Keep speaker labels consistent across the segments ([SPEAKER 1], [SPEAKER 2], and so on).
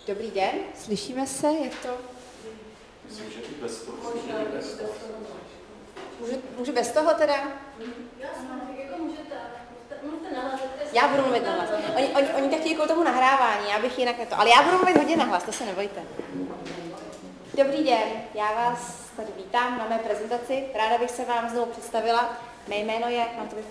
[SPEAKER 1] Dobrý den, slyšíme se, je to...
[SPEAKER 2] Myslím, že i bez toho.
[SPEAKER 1] Můžu bez toho teda?
[SPEAKER 3] Jako můžete nahlas.
[SPEAKER 1] Já budu mluvit nahlas. Oni tak chtějí kvůli tomu nahrávání, já bych jinak to. Ale já budu mluvit hodně nahlas, to se nebojte. Dobrý den, já vás tady vítám na mé prezentaci. Ráda bych se vám znovu představila. Mé jméno je... Mám to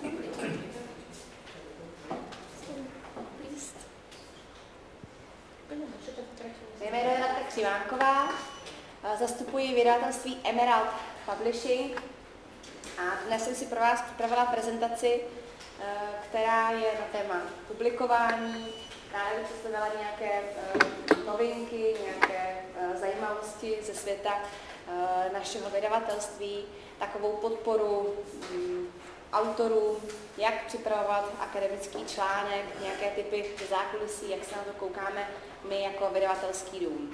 [SPEAKER 1] Mé jméno je Radka Křivánková, zastupuji vydavatelství Emerald Publishing a dnes jsem si pro vás připravila prezentaci, která je na téma publikování. Ráda bych představila nějaké novinky, nějaké zajímavosti ze světa našeho vydavatelství, takovou podporu autorům, jak připravovat akademický článek, nějaké typy zákulisí, jak se na to koukáme my jako vydavatelský dům.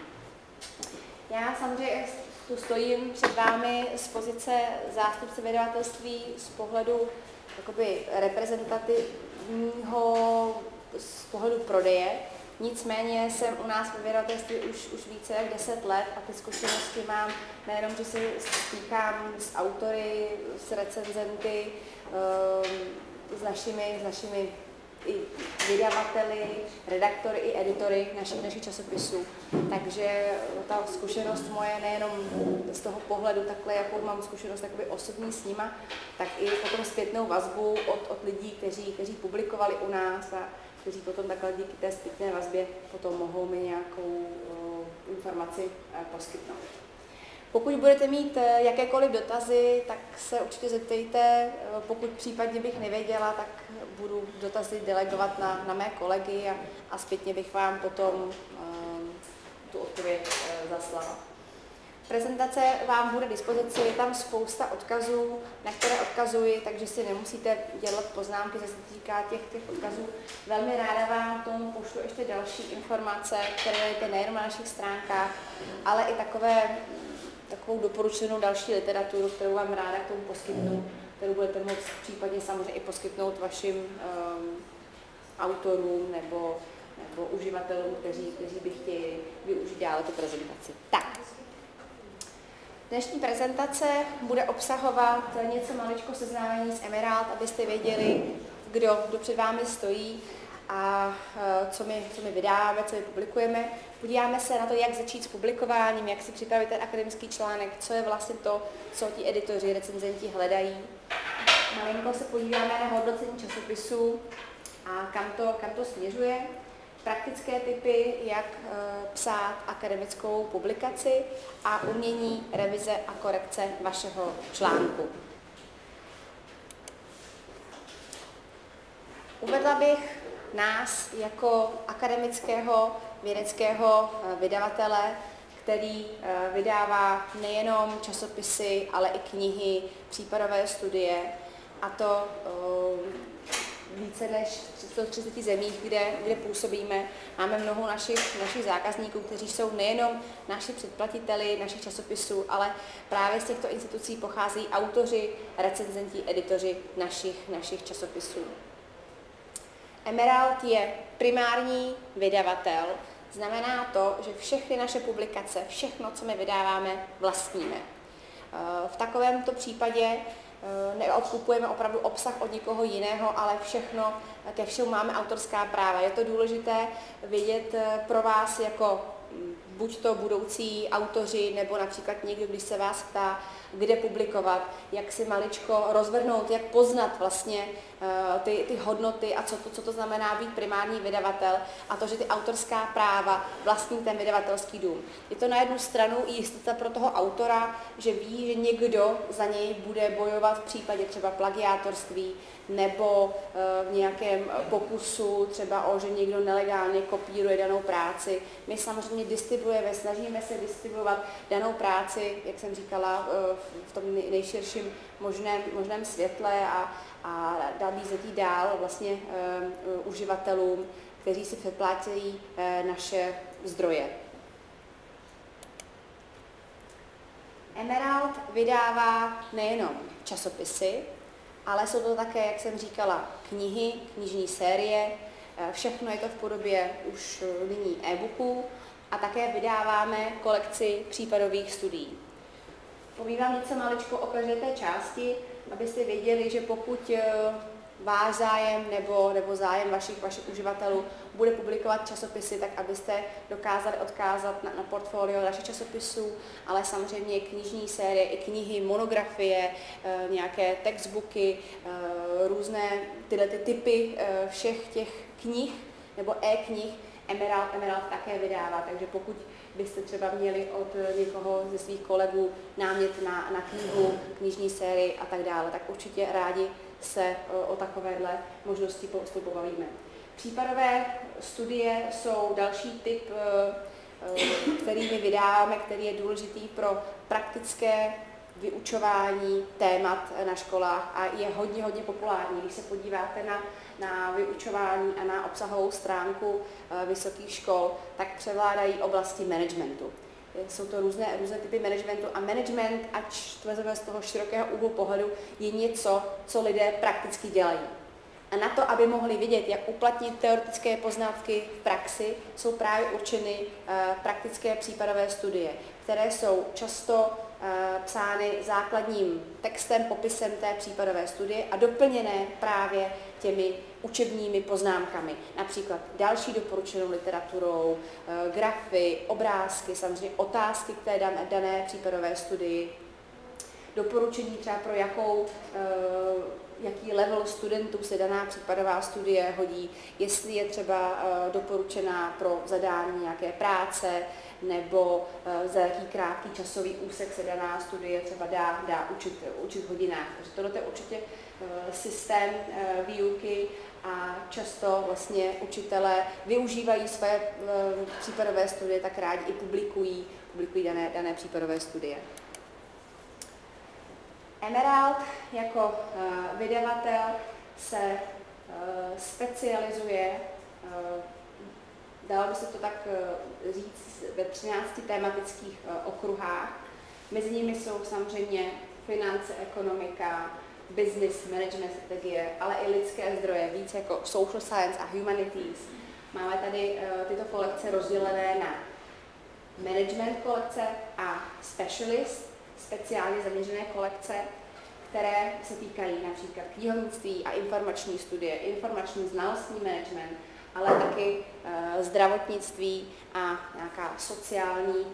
[SPEAKER 1] Já samozřejmě tu stojím před vámi z pozice zástupce vydavatelství z pohledu jakoby reprezentativního, z pohledu prodeje. Nicméně jsem u nás ve vydavatelství už více jak 10 let a ty zkušenosti mám nejenom, že se stýkám s autory, s recenzenty, s našimi i vydavateli, redaktory i editory našich časopisů. Takže ta zkušenost moje nejenom z toho pohledu takhle, jakou mám zkušenost takový osobní s nima, tak i potom zpětnou vazbu od lidí, kteří publikovali u nás a kteří potom takhle díky té zpětné vazbě potom mohou mi nějakou informaci poskytnout. Pokud budete mít jakékoliv dotazy, tak se určitě zeptejte. Pokud případně bych nevěděla, tak budu dotazy delegovat na mé kolegy a zpětně bych vám potom tu odpověď zaslala. Prezentace vám bude k dispozici, je tam spousta odkazů, na které odkazuji, takže si nemusíte dělat poznámky, co se týká těch odkazů. Velmi ráda vám tomu pošlu ještě další informace, které najdete nejen na našich stránkách, ale i takovou doporučenou další literaturu, kterou vám ráda k tomu poskytnu, kterou budete moct případně samozřejmě i poskytnout vašim autorům nebo uživatelům, kteří by chtěli využít dále tu prezentaci. Tak. Dnešní prezentace bude obsahovat něco maličko seznámení s Emerald, abyste věděli, kdo před vámi stojí a co my vydáváme, co my publikujeme. Podíváme se na to, jak začít s publikováním, jak si připravit ten akademický článek, co je vlastně to, co ti editoři, recenzenti hledají. Malinko se podíváme na hodnocení časopisů a kam to směřuje. Praktické tipy, jak psát akademickou publikaci a umění revize a korekce vašeho článku. Uvedla bych nás jako akademického vědeckého vydavatele, který vydává nejenom časopisy, ale i knihy, případové studie, a to více než 130 zemích, kde působíme. Máme mnoho našich zákazníků, kteří jsou nejenom naši předplatiteli našich časopisů, ale právě z těchto institucí pocházejí autoři, recenzenti, editoři našich časopisů. Emerald je primární vydavatel. Znamená to, že všechny naše publikace, všechno, co my vydáváme, vlastníme. V takovémto případě neodkupujeme opravdu obsah od nikoho jiného, ale ke všemu máme autorská práva. Je to důležité vědět pro vás jako buď to budoucí autoři, nebo například někdo, když se vás ptá, kde publikovat, jak si maličko rozvrhnout, jak poznat vlastně ty hodnoty a co to znamená být primární vydavatel a to, že ty autorská práva vlastní ten vydavatelský dům. Je to na jednu stranu i jistota pro toho autora, že ví, že někdo za něj bude bojovat v případě třeba plagiátorství nebo v nějakém pokusu třeba že někdo nelegálně kopíruje danou práci. My samozřejmě distribuujeme, snažíme se distribuovat danou práci, jak jsem říkala, v tom nejširším možném světle a nabízet ji dál vlastně uživatelům, kteří si předplácejí naše zdroje. Emerald vydává nejenom časopisy, ale jsou to také, jak jsem říkala, knihy, knižní série. Všechno je to v podobě už nyní e-booků a také vydáváme kolekci případových studií. Povím vám něco maličko o každé té části, abyste věděli, že pokud váš zájem nebo zájem vašich uživatelů bude publikovat časopisy, tak abyste dokázali odkázat na portfolio našich časopisů, ale samozřejmě knižní série, i knihy, monografie, nějaké textbooky, různé tyhle typy všech těch knih nebo e-knih Emerald také vydává, takže pokud byste třeba měli od někoho ze svých kolegů námět na knihu, knižní sérii a tak dále, tak určitě rádi se o takovéhle možnosti spolu pobavíme. Případové studie jsou další typ, který my vydáváme, který je důležitý pro praktické vyučování témat na školách a je hodně populární. Když se podíváte na vyučování a na obsahovou stránku vysokých škol, tak převládají oblasti managementu. Jsou to různé typy managementu a management, ať to vezmeme z toho širokého úhlu pohledu, je něco, co lidé prakticky dělají. A na to, aby mohli vidět, jak uplatnit teoretické poznatky v praxi, jsou právě určeny praktické případové studie, které jsou často psány základním textem, popisem té případové studie a doplněné právě těmi učebními poznámkami. Například další doporučenou literaturou, grafy, obrázky, samozřejmě otázky k té dané případové studii, doporučení třeba pro jaký level studentů se daná případová studie hodí, jestli je třeba doporučená pro zadání nějaké práce, nebo za jaký krátký časový úsek se daná studie třeba dá učit v hodinách. Takže tohle je určitě systém výuky a často vlastně učitelé využívají své případové studie, tak rádi i publikují dané případové studie. Emerald jako vydavatel se specializuje, dalo by se to tak říct, ve 13 tematických okruhách. Mezi nimi jsou samozřejmě finance, ekonomika, business, management strategie, ale i lidské zdroje, víc jako social science a humanities. Máme tady tyto kolekce rozdělené na management kolekce a specialist, speciálně zaměřené kolekce, které se týkají například knihovnictví a informační studie, informační znalostní management, ale taky zdravotnictví a nějaká sociální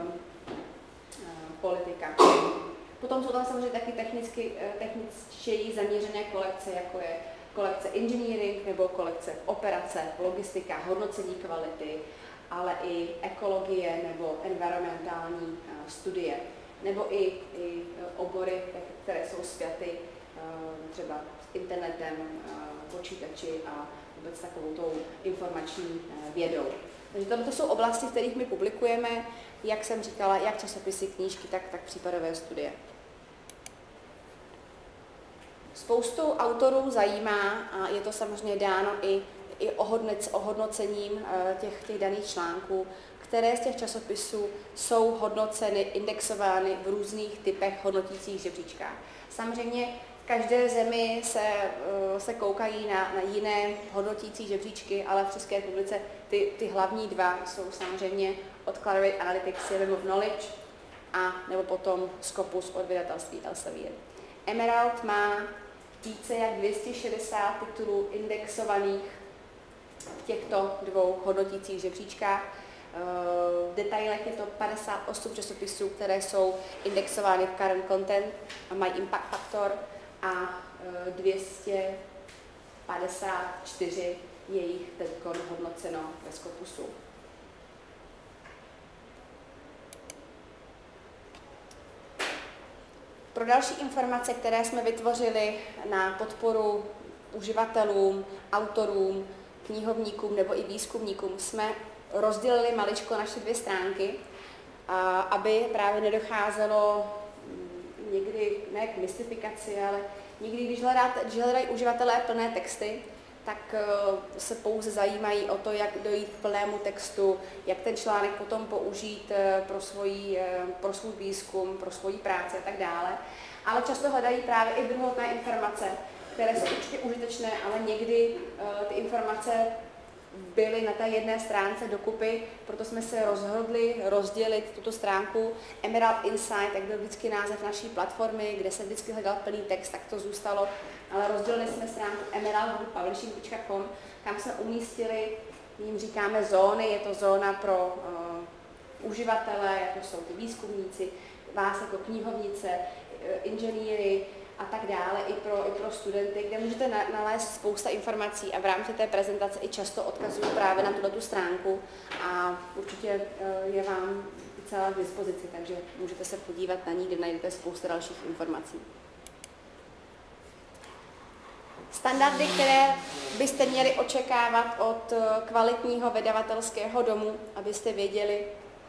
[SPEAKER 1] politika. Potom jsou tam samozřejmě taky techničtěji zaměřené kolekce, jako je kolekce engineering nebo kolekce operace, logistika, hodnocení kvality, ale i ekologie nebo environmentální studie, nebo i obory, které jsou spjaty třeba s internetem, počítači a vůbec takovou tou informační vědou. Takže to jsou oblasti, v kterých my publikujeme, jak jsem říkala, jak časopisy, knížky, tak případové studie. Spoustu autorů zajímá, a je to samozřejmě dáno i ohodnocením těch daných článků, které z těch časopisů jsou hodnoceny, indexovány v různých typech hodnotících žebříčkách. Samozřejmě v každé zemi se koukají na jiné hodnotící žebříčky, ale v České republice ty hlavní dva jsou samozřejmě od Clarivate Analytics System of Knowledge a nebo potom Scopus od vydavatelství Elsevier. Emerald má více jak 260 titulů indexovaných v těchto dvou hodnotících žebříčkách. V detailech je to 58 časopisů, které jsou indexovány v current content a mají impact factor a 254 je jich teď hodnoceno ve Scopusu. Pro další informace, které jsme vytvořili na podporu uživatelům, autorům, knihovníkům nebo i výzkumníkům, jsme rozdělili maličko naše 2 stránky, aby právě nedocházelo někdy ne k mystifikaci, ale někdy, když hledají uživatelé plné texty, tak se pouze zajímají o to, jak dojít k plnému textu, jak ten článek potom použít pro svůj výzkum, pro svoji práci a tak dále. Ale často hledají právě i druhotné informace, které jsou určitě užitečné, ale někdy ty informace byly na té jedné stránce dokupy, proto jsme se rozhodli rozdělit tuto stránku. Emerald Insight, jak byl vždycky název naší platformy, kde se vždycky hledal plný text, tak to zůstalo, ale rozdělili jsme stránku emeraldpublishing.com, kam jsme umístili, jim říkáme zóny, je to zóna pro uživatele, jako jsou ty výzkumníci, vás jako knihovnice, inženýry a tak dále, i pro studenty, kde můžete nalézt spousta informací a v rámci té prezentace i často odkazuju právě na tuto stránku a určitě je vám celá k dispozici, takže můžete se podívat na ní, kde najdete spousta dalších informací. Standardy, které byste měli očekávat od kvalitního vydavatelského domu, abyste věděli,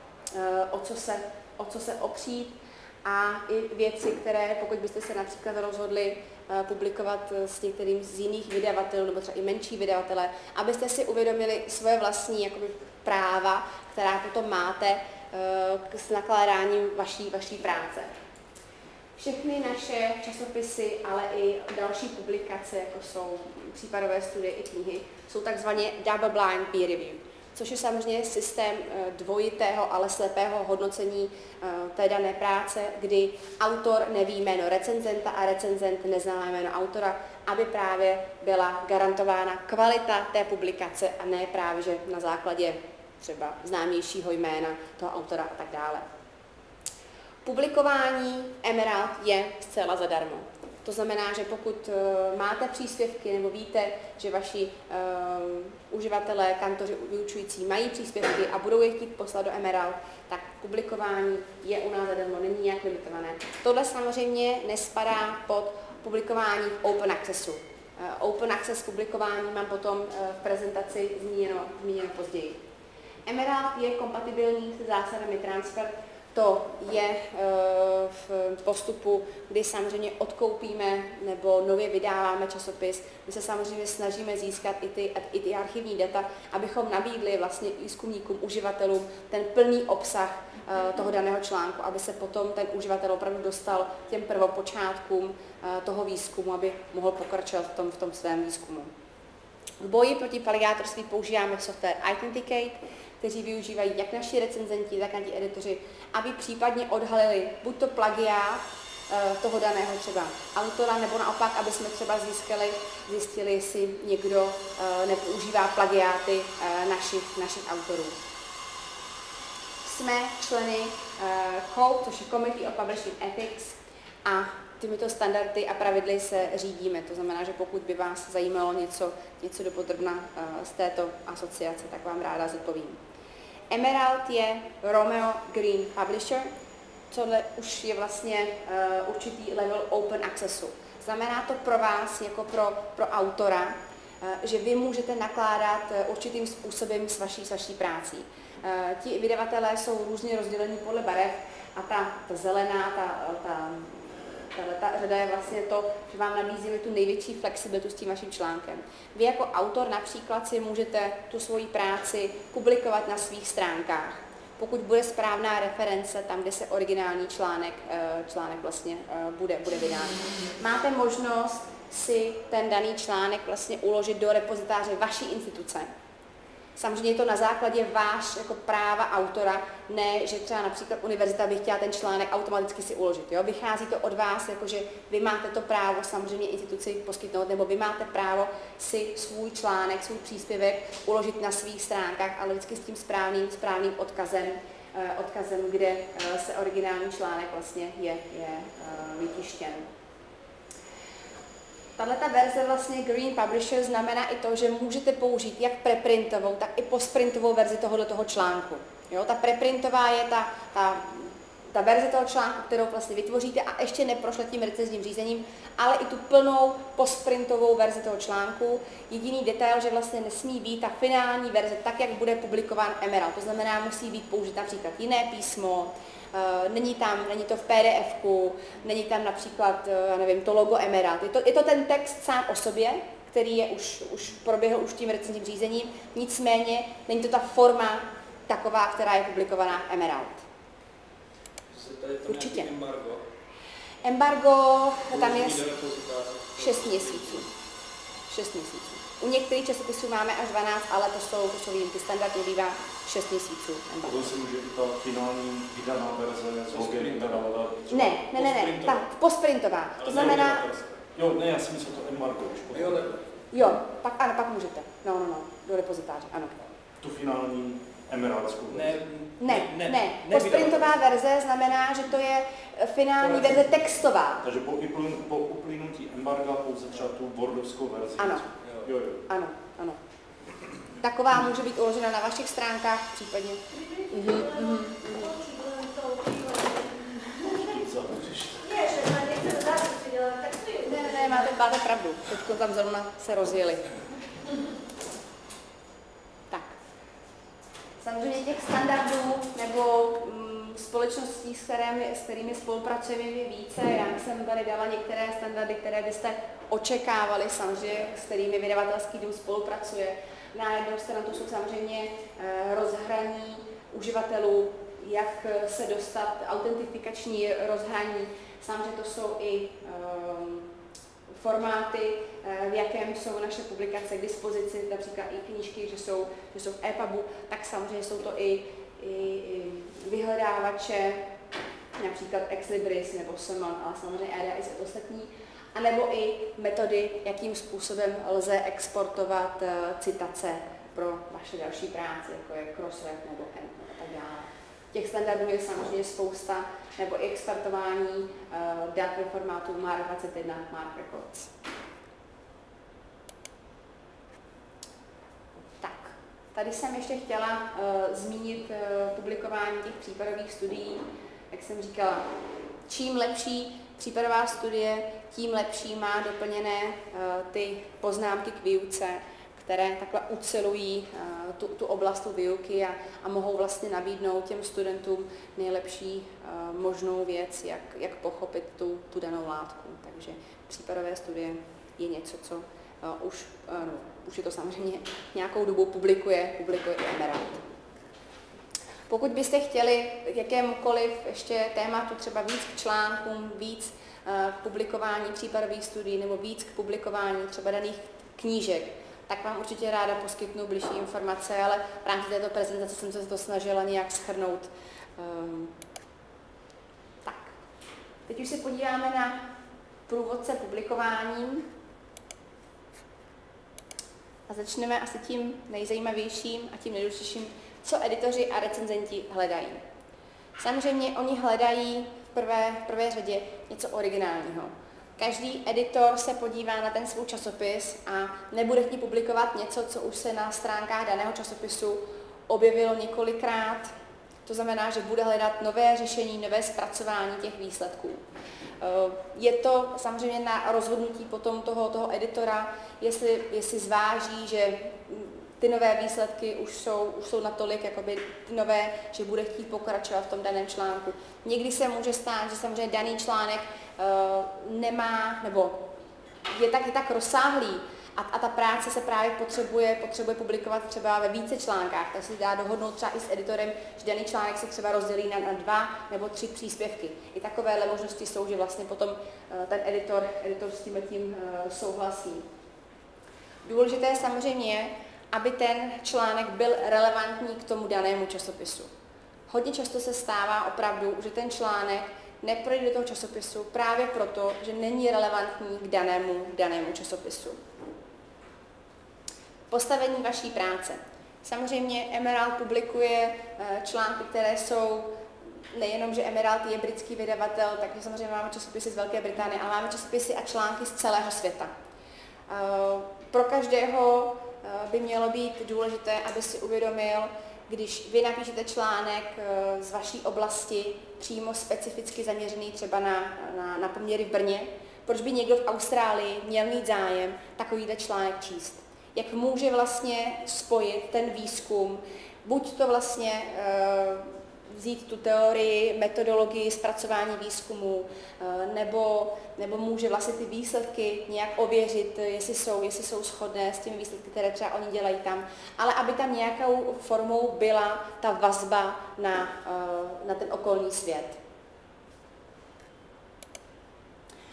[SPEAKER 1] o co se opřít, a i věci, které, pokud byste se například rozhodli publikovat s některým z jiných vydavatelů, nebo třeba i menší vydavatele, abyste si uvědomili svoje vlastní jakoby, práva, která potom máte s nakládáním vaší práce. Všechny naše časopisy, ale i další publikace, jako jsou případové studie i knihy, jsou takzvaně double blind peer review, což je samozřejmě systém dvojitého, ale slepého hodnocení té dané práce, kdy autor neví jméno recenzenta a recenzent nezná jméno autora, aby právě byla garantována kvalita té publikace a ne právě, že na základě třeba známějšího jména toho autora a tak dále. Publikování Emerald je zcela zadarmo. To znamená, že pokud máte příspěvky nebo víte, že vaši uživatelé, kantoři, vyučující mají příspěvky a budou je chtít poslat do Emerald, tak publikování je u nás zadarmo, není nějak limitované. Tohle samozřejmě nespadá pod publikování v Open Accessu. Open Access publikování mám potom v prezentaci zmíněno později. Emerald je kompatibilní se zásadami transfer. To je v postupu, kdy samozřejmě odkoupíme nebo nově vydáváme časopis. My se samozřejmě snažíme získat i ty archivní data, abychom nabídli vlastně výzkumníkům, uživatelům ten plný obsah toho daného článku, aby se potom ten uživatel opravdu dostal k těm prvopočátkům toho výzkumu, aby mohl pokračovat v tom svém výzkumu. K boji proti plagiátorství používáme software Authenticate, kteří využívají jak naši recenzenti, tak naši editoři, aby případně odhalili buď to plagiát toho daného třeba autora, nebo naopak, aby jsme třeba zjistili, jestli někdo nepoužívá plagiáty našich autorů. Jsme členy COPE, což je Committee of Publishing Ethics, a těmito standardy a pravidly se řídíme. To znamená, že pokud by vás zajímalo něco dopodrobna z této asociace, tak vám ráda zodpovím. Emerald je Romeo Green Publisher, tohle už je vlastně určitý level open accessu. Znamená to pro vás, jako pro autora, že vy můžete nakládat určitým způsobem s vaší prací. Ti vydavatelé jsou různě rozdělení podle barev a ta zelená, ta řada je vlastně to, že vám nabízíme tu největší flexibilitu s tím vaším článkem. Vy jako autor například si můžete tu svoji práci publikovat na svých stránkách. Pokud bude správná reference tam, kde se originální článek vlastně bude vydán. Máte možnost si ten daný článek vlastně uložit do repozitáře vaší instituce. Samozřejmě je to na základě váš jako práva autora, ne, že třeba například univerzita by chtěla ten článek automaticky si uložit. Jo? Vychází to od vás, jakože vy máte to právo samozřejmě instituci poskytnout, nebo vy máte právo si svůj článek, svůj příspěvek uložit na svých stránkách, ale vždycky s tím správným odkazem, kde se originální článek vlastně je vytištěn. Tato verze vlastně Green Publisher znamená i to, že můžete použít jak preprintovou, tak i postprintovou verzi tohoto článku. Jo, ta preprintová je ta verze toho článku, kterou vlastně vytvoříte a ještě neprošle tím recenzním řízením, ale i tu plnou postprintovou verzi toho článku. Jediný detail, že vlastně nesmí být ta finální verze tak, jak bude publikován Emerald. To znamená, musí být použít například jiné písmo, není to v PDF-ku, není tam například, já nevím, to logo Emerald. Je to ten text sám o sobě, který je už proběhl tím recenzním řízením, nicméně není to ta forma taková, která je publikovaná v Emerald. Určitě. Embargo, tam je 6 měsíců. 6 měsíců. U některých časopisů máme až 12, ale to jsou výjimky. Standardně bývá 6 měsíců.
[SPEAKER 2] Potom se může i ta finální vydaná verze s logem vydávat.
[SPEAKER 1] Ne, ta postprintová. To znamená...
[SPEAKER 2] Jo, ne, já si myslím, to embargo už.
[SPEAKER 1] Jo, pak můžete. No, do repozitáře, ano.
[SPEAKER 2] Tu finální emerátskou.
[SPEAKER 1] Ne. Postprintová verze znamená, že to je finální verze textová.
[SPEAKER 2] Takže po uplynutí embarga pouze třeba tu wordovskou verzi.
[SPEAKER 1] Ano.
[SPEAKER 2] Jo.
[SPEAKER 1] Ano. Taková může být uložena na vašich stránkách případně. Ne, máte pravdu. Teď tam zrovna se rozjeli. Tak. Samozřejmě těch standardů nebo společností, s kterými spolupracujeme, je více. Já jsem tady dala některé standardy, které byste očekávali, samozřejmě, s kterými vydavatelský dům spolupracuje. Na jednu stranu to jsou samozřejmě rozhraní uživatelů, jak se dostat, autentifikační rozhraní. Samozřejmě to jsou i formáty, v jakém jsou naše publikace k dispozici, například i knížky, že jsou v EPUBu, tak samozřejmě jsou to i vyhledávače, například Exlibris nebo Summon, ale samozřejmě EDA i z ostatní, anebo i metody, jakým způsobem lze exportovat citace pro vaše další práce, jako je Crossref nebo END a tak dále. Těch standardů je samozřejmě spousta, nebo i exportování dat ve formátu MARC 21, MARC Records. Tak, tady jsem ještě chtěla zmínit publikování těch případových studií. Jak jsem říkala, čím lepší případová studie, tím lepší má doplněné ty poznámky k výuce, které takhle ucelují tu oblast výuky a mohou vlastně nabídnout těm studentům nejlepší možnou věc, jak pochopit tu danou látku. Takže případové studie je něco, co už je to samozřejmě nějakou dobu publikuje i Emerald. Pokud byste chtěli k jakémukoliv ještě tématu, třeba víc k článkům, víc k publikování případových studií nebo víc k publikování třeba daných knížek, tak vám určitě ráda poskytnu bližší informace, ale v rámci této prezentace jsem se to snažila nějak shrnout. Tak, teď už se podíváme na průvodce publikováním a začneme asi tím nejzajímavějším a tím nejdůležitějším, co editoři a recenzenti hledají. Samozřejmě oni hledají v prvé řadě něco originálního. Každý editor se podívá na ten svůj časopis a nebude chtít publikovat něco, co už se na stránkách daného časopisu objevilo několikrát. To znamená, že bude hledat nové řešení, nové zpracování těch výsledků. Je to samozřejmě na rozhodnutí potom toho editora, jestli zváží, že ty nové výsledky už jsou natolik jakoby nové, že bude chtít pokračovat v tom daném článku. Někdy se může stát, že samozřejmě daný článek nemá, nebo je tak rozsáhlý a ta práce se právě potřebuje publikovat třeba ve více článkách, tak se dá dohodnout třeba i s editorem, že daný článek se třeba rozdělí na 2 nebo 3 příspěvky. I takovéhle možnosti jsou, že vlastně potom ten editor s tím souhlasí. Důležité samozřejmě je, aby ten článek byl relevantní k tomu danému časopisu. Hodně často se stává opravdu, že ten článek neprojde do toho časopisu právě proto, že není relevantní k danému časopisu. Postavení vaší práce. Samozřejmě Emerald publikuje články, které jsou, nejenom, že Emerald je britský vydavatel, takže samozřejmě máme časopisy z Velké Británie, ale máme časopisy a články z celého světa. Pro každého by mělo být důležité, aby si uvědomil, když vy napíšete článek z vaší oblasti, přímo specificky zaměřený třeba na poměry v Brně, proč by někdo v Austrálii měl mít zájem takovýhle článek číst? Jak může vlastně spojit ten výzkum, buď to vlastně vzít tu teorii, metodologii zpracování výzkumu, nebo může vlastně ty výsledky nějak ověřit, jestli jsou shodné s těmi výsledky, které třeba oni dělají tam, ale aby tam nějakou formou byla ta vazba na ten okolní svět.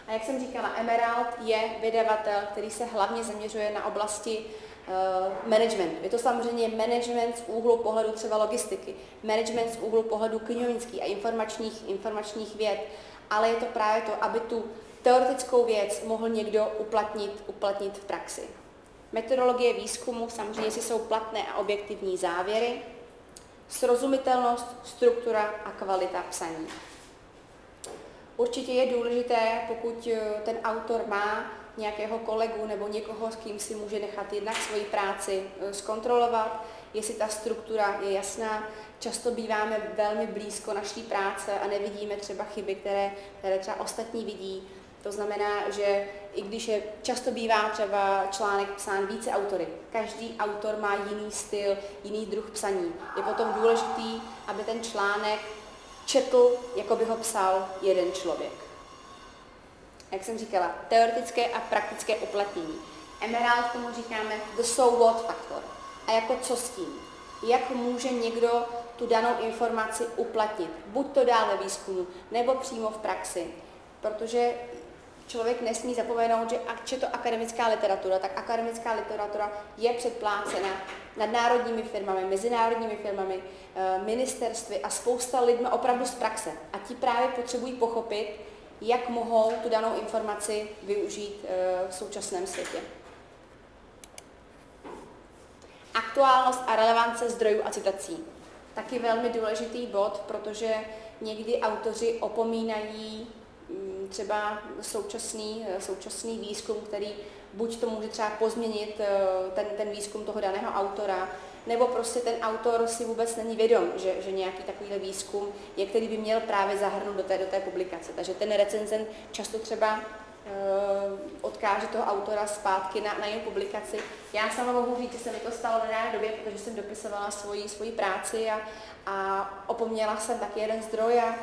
[SPEAKER 1] A jak jsem říkala, Emerald je vydavatel, který se hlavně zaměřuje na oblasti managementu. Je to samozřejmě management z úhlu pohledu třeba logistiky, management z úhlu pohledu knihovnický a informačních věd, ale je to právě to, aby tu teoretickou věc mohl někdo uplatnit v praxi. Metodologie výzkumu samozřejmě si jsou platné a objektivní závěry, srozumitelnost, struktura a kvalita psaní. Určitě je důležité, pokud ten autor má nějakého kolegu nebo někoho, s kým si může nechat jednak svoji práci zkontrolovat, jestli ta struktura je jasná. Často býváme velmi blízko naší práce a nevidíme třeba chyby, které třeba ostatní vidí. To znamená, že i když často bývá třeba článek psán více autory, každý autor má jiný styl, jiný druh psaní. Je potom důležitý, aby ten článek četl, jako by ho psal jeden člověk. Jak jsem říkala, teoretické a praktické uplatnění. Emerald tomu říkáme the so what faktor. A jako co s tím? Jak může někdo tu danou informaci uplatnit? Buď to dál ve výzkumu, nebo přímo v praxi. Protože člověk nesmí zapomenout, že ač je to akademická literatura, tak akademická literatura je předplácena nadnárodními firmami, mezinárodními firmami, ministerstvy a spousta lidmi opravdu z praxe. A ti právě potřebují pochopit, jak mohou tu danou informaci využít v současném světě. Aktuálnost a relevance zdrojů a citací. Taky velmi důležitý bod, protože někdy autoři opomínají třeba současný výzkum, který buď to může třeba pozměnit ten výzkum toho daného autora, nebo prostě ten autor si vůbec není vědom, že nějaký takovýhle výzkum je, který by měl právě zahrnout do té publikace. Takže ten recenzent často třeba odkáže toho autora zpátky na jeho publikaci. Já sama mohu říct, že se mi to stalo v nedávné době, protože jsem dopisovala svoji práci a opomněla jsem taky jeden zdroj a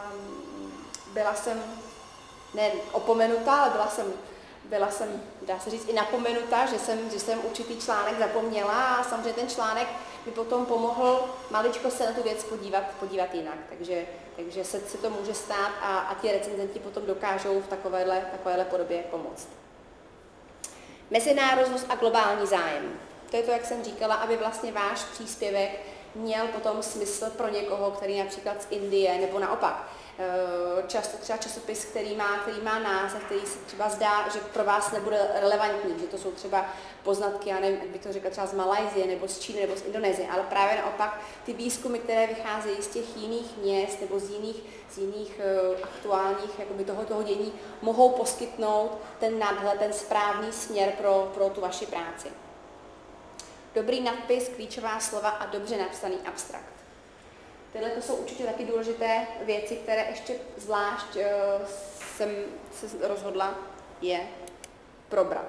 [SPEAKER 1] byla jsem ne opomenutá, ale byla jsem, dá se říct, i napomenutá, že jsem určitý článek zapomněla a samozřejmě ten článek mi potom pomohl maličko se na tu věc podívat jinak. Takže se to může stát a ti recenzenti potom dokážou v takovéhle podobě pomoct. Mezinárodnost a globální zájem. To je to, jak jsem říkala, aby vlastně váš příspěvek měl potom smysl pro někoho, který například z Indie, nebo naopak. Často třeba časopis, který má název, který se třeba zdá, že pro vás nebude relevantní, že to jsou třeba poznatky, já nevím, jak bych to řekla, třeba z Malajsie, nebo z Číny, nebo z Indonésie, ale právě naopak ty výzkumy, které vycházejí z těch jiných měst nebo z jiných aktuálních jakoby toho dění, mohou poskytnout ten nadhled, ten správný směr pro tu vaši práci. Dobrý nadpis, klíčová slova a dobře napsaný abstrakt. Tyhle to jsou určitě taky důležité věci, které ještě zvlášť jsem se rozhodla je probrat.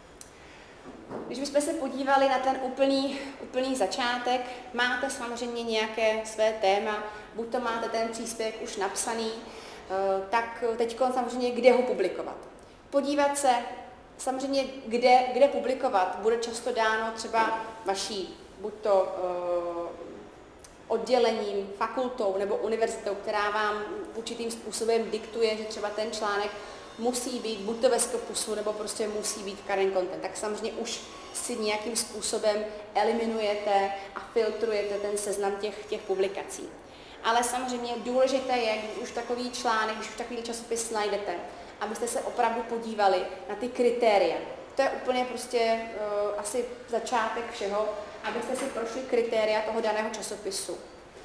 [SPEAKER 1] Když bychom se podívali na ten úplný začátek, máte samozřejmě nějaké své téma, buď to máte ten příspěvek už napsaný, tak teď samozřejmě kde ho publikovat. Podívat se samozřejmě, kde publikovat, bude často dáno třeba vaší, buď to oddělením, fakultou nebo univerzitou, která vám určitým způsobem diktuje, že třeba ten článek musí být buď to ve Scopusu, nebo prostě musí být v Current Content. Tak samozřejmě už si nějakým způsobem eliminujete a filtrujete ten seznam těch publikací. Ale samozřejmě důležité je, když už takový článek, když už takový časopis najdete, abyste se opravdu podívali na ty kritéria. To je úplně prostě asi začátek všeho, abyste si prošli kritéria toho daného časopisu.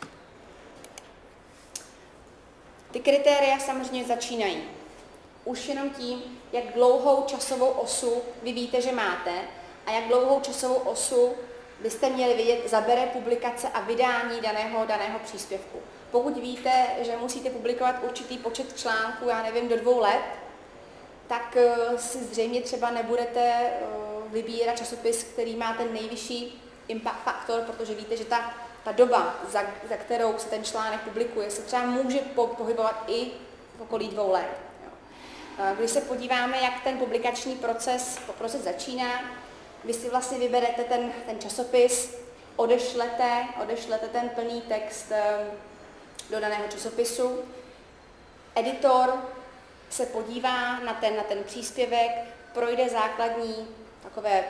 [SPEAKER 1] Ty kritéria samozřejmě začínají už jenom tím, jak dlouhou časovou osu vy víte, že máte a jak dlouhou časovou osu byste měli vědět, zabere publikace a vydání daného příspěvku. Pokud víte, že musíte publikovat určitý počet článků, já nevím, do 2 let, tak si zřejmě třeba nebudete vybírat časopis, který má ten nejvyšší impact faktor, protože víte, že ta doba, za kterou se ten článek publikuje, se třeba může pohybovat i v okolí 2 let. Když se podíváme, jak ten publikační proces začíná, vy si vlastně vyberete ten časopis, odešlete ten plný text do daného časopisu. Editor se podívá na ten příspěvek, projde základní takové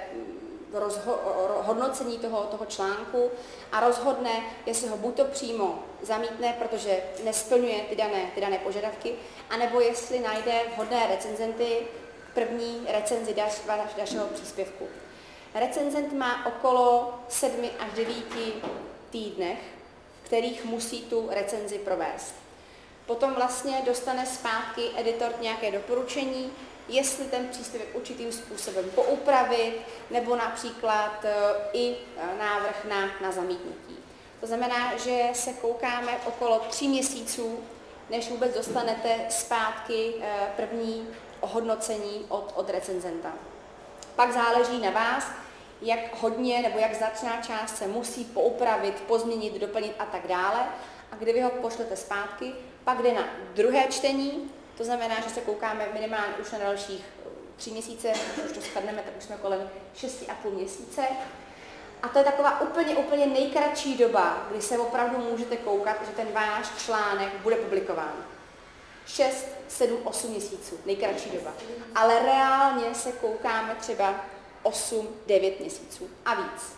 [SPEAKER 1] hodnocení toho článku a rozhodne, jestli ho buď to přímo zamítne, protože nesplňuje ty dané požadavky, anebo jestli najde vhodné recenzenty k první recenzi dalšího příspěvku. Recenzent má okolo 7 až 9 týdnech, kterých musí tu recenzi provést. Potom vlastně dostane zpátky editor nějaké doporučení, jestli ten příspěvek určitým způsobem poupravit, nebo například i návrh na zamítnutí. To znamená, že se koukáme okolo 3 měsíců, než vůbec dostanete zpátky první ohodnocení od recenzenta. Pak záleží na vás, jak hodně nebo jak značná část se musí poupravit, pozměnit, doplnit a tak dále. A kdy vy ho pošlete zpátky, pak jde na druhé čtení, to znamená, že se koukáme minimálně už na dalších 3 měsíce, když už to shrneme, tak už jsme kolem 6,5 měsíce. A to je taková úplně nejkratší doba, kdy se opravdu můžete koukat, že ten váš článek bude publikován. 6, 7, 8 měsíců, nejkratší doba. Ale reálně se koukáme třeba 8, 9 měsíců a víc.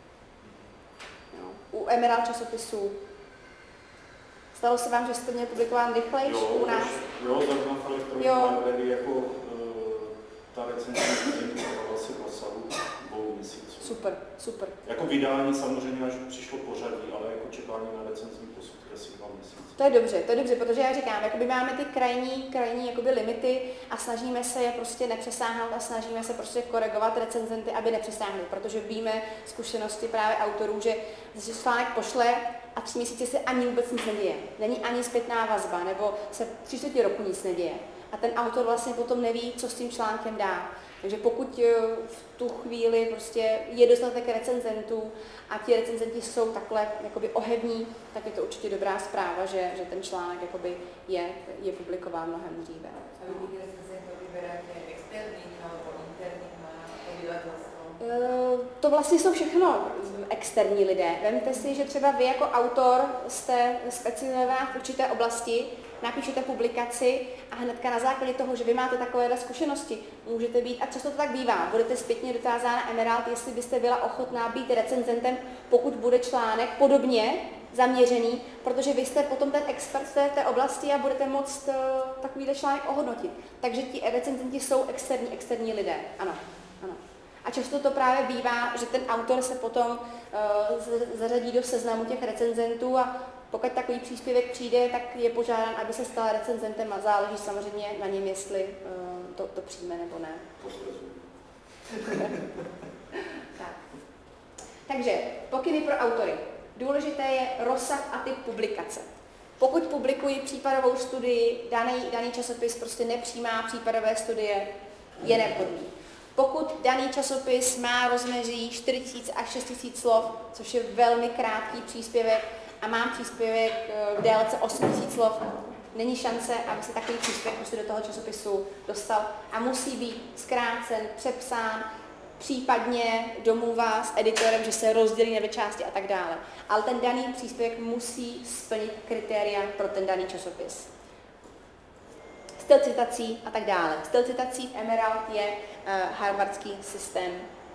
[SPEAKER 1] Jo. U Emerald časopisů stalo se vám, že jste měli publikován rychlejš u nás?
[SPEAKER 2] Jo, zrovna v Electronic Library jako ta recenze byla asi v rozsahu 2 měsíců.
[SPEAKER 1] Super.
[SPEAKER 2] Jako vydání samozřejmě až přišlo pořadí, ale jako čekání na recenzní posudky asi 2 měsíce.
[SPEAKER 1] To je dobře, protože já říkám, jakoby máme ty krajní jakoby limity a snažíme se je prostě nepřesáhnout a snažíme se prostě koregovat recenzenty, aby nepřesáhli, protože víme zkušenosti právě autorů, že článek pošle a 3 měsíce se ani vůbec nic neděje. Není ani zpětná vazba, nebo se 3/4 roku nic neděje. A ten autor vlastně potom neví, co s tím článkem dá. Takže pokud v tu chvíli prostě je dostatek recenzentů a ti recenzenti jsou takhle jakoby ohební, tak je to určitě dobrá zpráva, že ten článek jakoby je publikován mnohem dříve.
[SPEAKER 4] A vy ty recenzentů vyberáte externí nebo interní obyvatelstvo?
[SPEAKER 1] To vlastně jsou všechno externí lidé. Vemte si, že třeba vy jako autor jste specializovaná v určité oblasti, napíšete publikaci a hnedka na základě toho, že vy máte takovéhle zkušenosti, můžete být, a často to tak bývá, budete zpětně dotázána Emerald, jestli byste byla ochotná být recenzentem, pokud bude článek podobně zaměřený, protože vy jste potom ten expert v té oblasti a budete moct takovýhle článek ohodnotit. Takže ti recenzenti jsou externí lidé, ano. A často to právě bývá, že ten autor se potom zařadí do seznamu těch recenzentů a pokud takový příspěvek přijde, tak je požádán, aby se stal recenzentem a záleží samozřejmě na něm, jestli to přijme nebo ne. Takže pokyny pro autory. Důležité je rozsah a typ publikace. Pokud publikuji případovou studii, daný časopis prostě nepřijímá případové studie, je nevhodný. Pokud daný časopis má rozmezí 4000 až 6000 slov, což je velmi krátký příspěvek, a mám příspěvek v délce 8000 slov, není šance, aby se takový příspěvek prostě do toho časopisu dostal a musí být zkrácen, přepsán, případně domluva s editorem, že se rozdělí na 2 části a tak dále. Ale ten daný příspěvek musí splnit kritéria pro ten daný časopis. Styl citací a tak dále. Styl citací v Emerald je harvardský systém.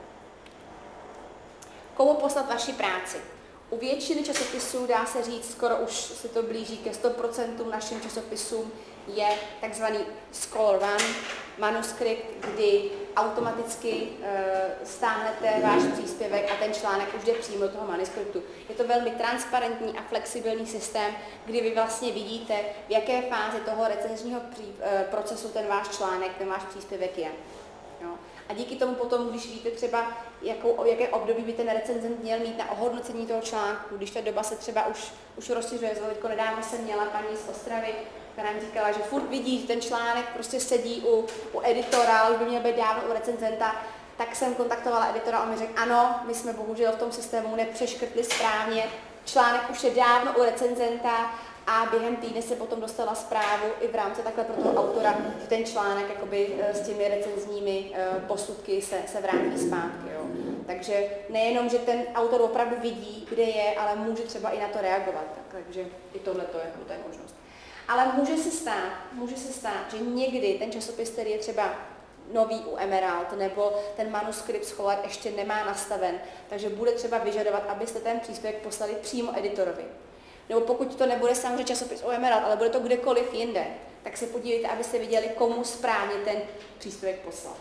[SPEAKER 1] Komu poslat vaši práci? U většiny časopisů, dá se říct, skoro už se to blíží ke 100% našim časopisům, je takzvaný Scholar One manuskript, kdy automaticky stáhnete váš příspěvek a ten článek už jde přímo do toho manuskriptu. Je to velmi transparentní a flexibilní systém, kdy vy vlastně vidíte, v jaké fázi toho recenzního procesu ten váš článek, ten váš příspěvek je. Jo. A díky tomu potom, když víte třeba, jaké období by ten recenzent měl mít na ohodnocení toho článku, když ta doba se třeba už rozšiřuje, teďko nedávno jsem měla paní z Ostravy, která mi říkala, že furt vidí, že ten článek prostě sedí u editora, ale by měl být dávno u recenzenta, tak jsem kontaktovala editora a on mi řekl, ano, my jsme bohužel v tom systému nepřeškrtli správně, článek už je dávno u recenzenta a během týdne se potom dostala zprávu i v rámci takhle pro toho autora, že ten článek jakoby s těmi recenzními posudky se vrátí zpátky. Jo. Takže nejenom, že ten autor opravdu vidí, kde je, ale může třeba i na to reagovat. Takže i tohle to je možnost. Ale může se stát, že někdy ten časopis, který je třeba nový u Emerald, nebo ten manuskript Scholar ještě nemá nastaven, takže bude třeba vyžadovat, abyste ten příspěvek poslali přímo editorovi. Nebo pokud to nebude samozřejmě časopis u Emerald, ale bude to kdekoliv jinde, tak se podívejte, abyste viděli, komu správně ten příspěvek poslat.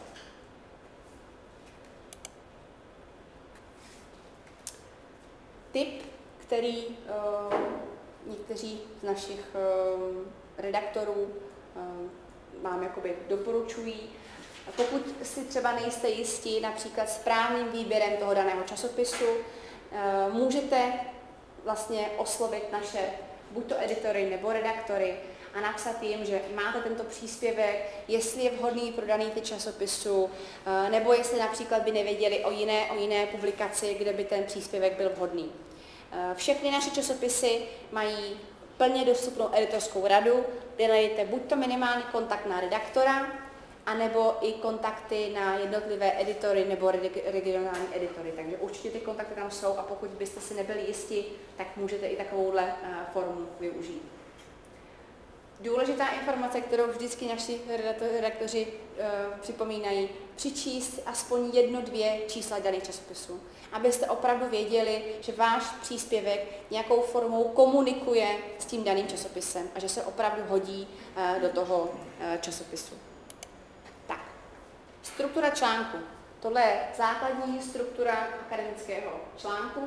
[SPEAKER 1] Tip, který někteří z našich redaktorů vám jakoby doporučují. Pokud si třeba nejste jistí například správným výběrem toho daného časopisu, můžete vlastně oslovit naše buď to editory nebo redaktory a napsat jim, že máte tento příspěvek, jestli je vhodný pro daný typ časopisu, nebo jestli například by nevěděli o jiné publikaci, kde by ten příspěvek byl vhodný. Všechny naše časopisy mají plně dostupnou editorskou radu, kde najdete buď to minimální kontakt na redaktora, anebo i kontakty na jednotlivé editory nebo regionální editory. Takže určitě ty kontakty tam jsou a pokud byste si nebyli jisti, tak můžete i takovouhle formu využít. Důležitá informace, kterou vždycky naši redaktoři připomínají, přičíst aspoň 1-2 čísla daných časopisů, abyste opravdu věděli, že váš příspěvek nějakou formou komunikuje s tím daným časopisem a že se opravdu hodí do toho časopisu. Tak, struktura článku. Tohle je základní struktura akademického článku.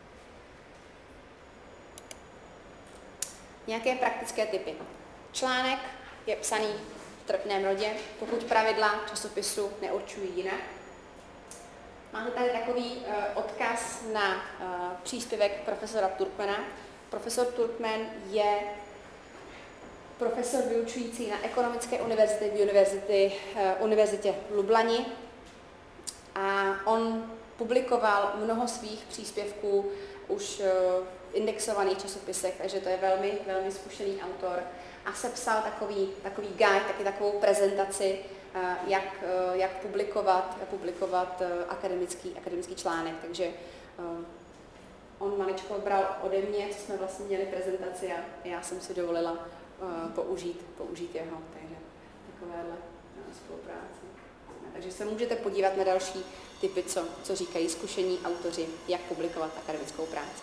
[SPEAKER 1] Nějaké praktické typy. Článek je psaný v trpném rodě, pokud pravidla časopisu neurčují jinak. Máte tady takový odkaz na příspěvek profesora Turkmana. Profesor Turkman je profesor vyučující na ekonomické univerzitě v Lublani a on publikoval mnoho svých příspěvků už v indexovaných časopisech, takže to je velmi, velmi zkušený autor a sepsal takový guide, taky takovou prezentaci, jak publikovat akademický článek. Takže on maličko bral ode mě, co jsme vlastně měli prezentaci a já jsem si dovolila použít jeho, takže takovéhle spolupráci. Takže se můžete podívat na další typy, co říkají zkušení autoři, jak publikovat akademickou práci.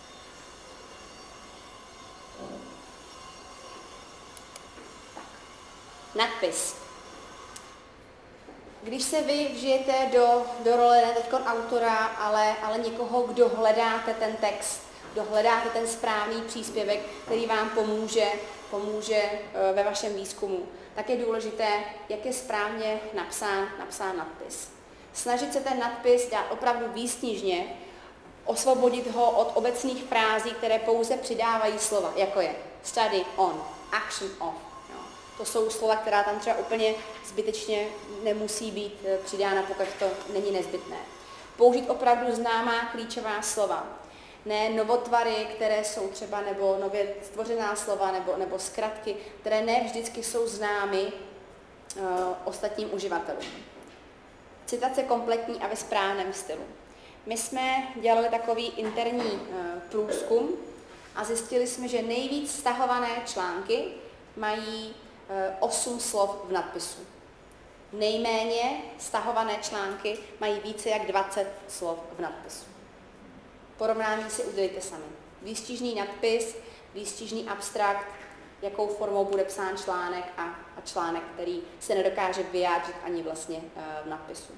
[SPEAKER 1] Nadpis. Když se vy vžijete do role ne teď autora, ale někoho, kdo hledáte ten text, kdo hledáte ten správný příspěvek, který vám pomůže ve vašem výzkumu, tak je důležité, jak je správně napsán nadpis. Snažit se ten nadpis dát opravdu výsnižně, osvobodit ho od obecných frází, které pouze přidávají slova, jako je study on, action off. To jsou slova, která tam třeba úplně zbytečně nemusí být přidána, pokud to není nezbytné. Použít opravdu známá klíčová slova. Ne novotvary, které jsou třeba, nebo nově stvořená slova, nebo zkratky, které ne vždycky jsou známy ostatním uživatelům. Citace kompletní a ve správném stylu. My jsme dělali takový interní průzkum a zjistili jsme, že nejvíc stahované články mají 8 slov v nadpisu. Nejméně stahované články mají více jak 20 slov v nadpisu. Porovnání si udělejte sami. Výstižný nadpis, výstižný abstrakt, jakou formou bude psán článek a článek, který se nedokáže vyjádřit ani vlastně v nadpisu.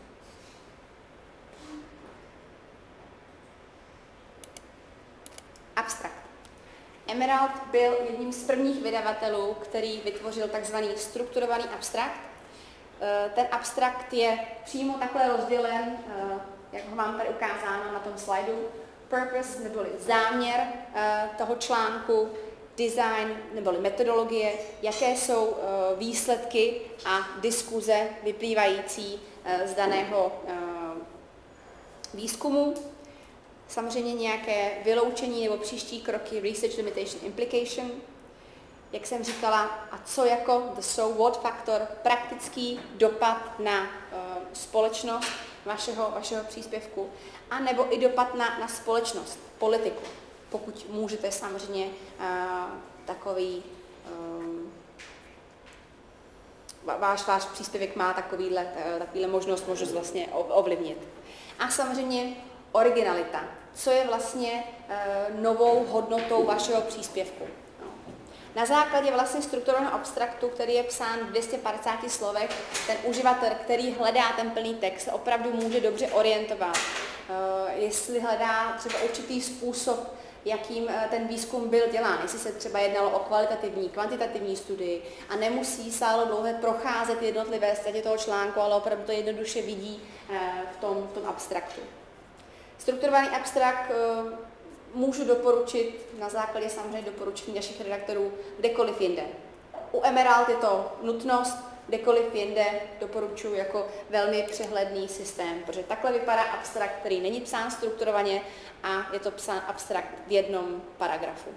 [SPEAKER 1] Abstrakt. Emerald byl jedním z prvních vydavatelů, který vytvořil takzvaný strukturovaný abstrakt. Ten abstrakt je přímo takhle rozdělen, jak ho mám tady ukázáno na tom slajdu. Purpose neboli záměr toho článku, design neboli metodologie, jaké jsou výsledky a diskuze vyplývající z daného výzkumu. Samozřejmě nějaké vyloučení nebo příští kroky, research limitation implication, jak jsem říkala, a co jako the so what faktor, praktický dopad na společnost vašeho příspěvku, a nebo i dopad na společnost, politiku, pokud můžete samozřejmě takový váš příspěvek má takovýhle možnost vlastně ovlivnit. A samozřejmě originalita. Co je vlastně novou hodnotou vašeho příspěvku? Na základě vlastně strukturovaného abstraktu, který je psán v 250 slovech, ten uživatel, který hledá ten plný text, se opravdu může dobře orientovat. Jestli hledá třeba určitý způsob, jakým ten výzkum byl dělán, jestli se třeba jednalo o kvalitativní, kvantitativní studii a nemusí sálo dlouhé procházet jednotlivé státě toho článku, ale opravdu to jednoduše vidí v tom abstraktu. Strukturovaný abstrakt můžu doporučit, na základě samozřejmě doporučení našich redaktorů, kdekoliv jinde. U Emerald je to nutnost, kdekoliv jinde doporučuji jako velmi přehledný systém, protože takhle vypadá abstrakt, který není psán strukturovaně a je to psán abstrakt v jednom paragrafu.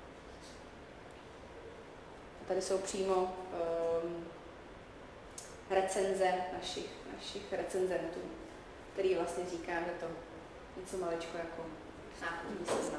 [SPEAKER 1] Tady jsou přímo recenze našich recenzentů, který vlastně říká, že to něco maličko jako náhodný seznam.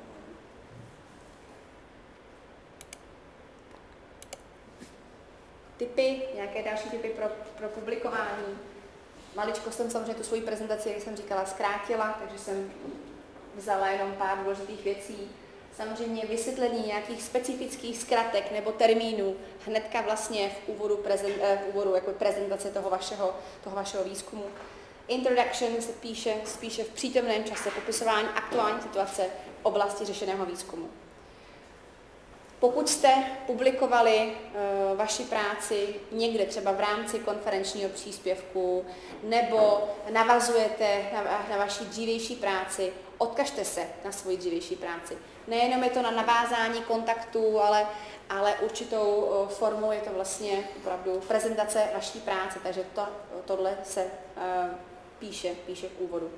[SPEAKER 1] Typy, nějaké další typy pro publikování. Maličko jsem samozřejmě tu svoji prezentaci, jak jsem říkala, zkrátila, takže jsem vzala jenom pár důležitých věcí. Samozřejmě vysvětlení nějakých specifických zkratek nebo termínů hnedka vlastně v úvodu jako prezentace toho vašeho výzkumu. Introduction se píše spíše v přítomném čase popisování aktuální situace v oblasti řešeného výzkumu. Pokud jste publikovali vaši práci někde, třeba v rámci konferenčního příspěvku, nebo navazujete na vaši dřívější práci, odkažte se na svoji dřívější práci. Nejenom je to na navázání kontaktů, ale určitou formou je to vlastně opravdu prezentace vaší práce, takže tohle se píše v úvodu.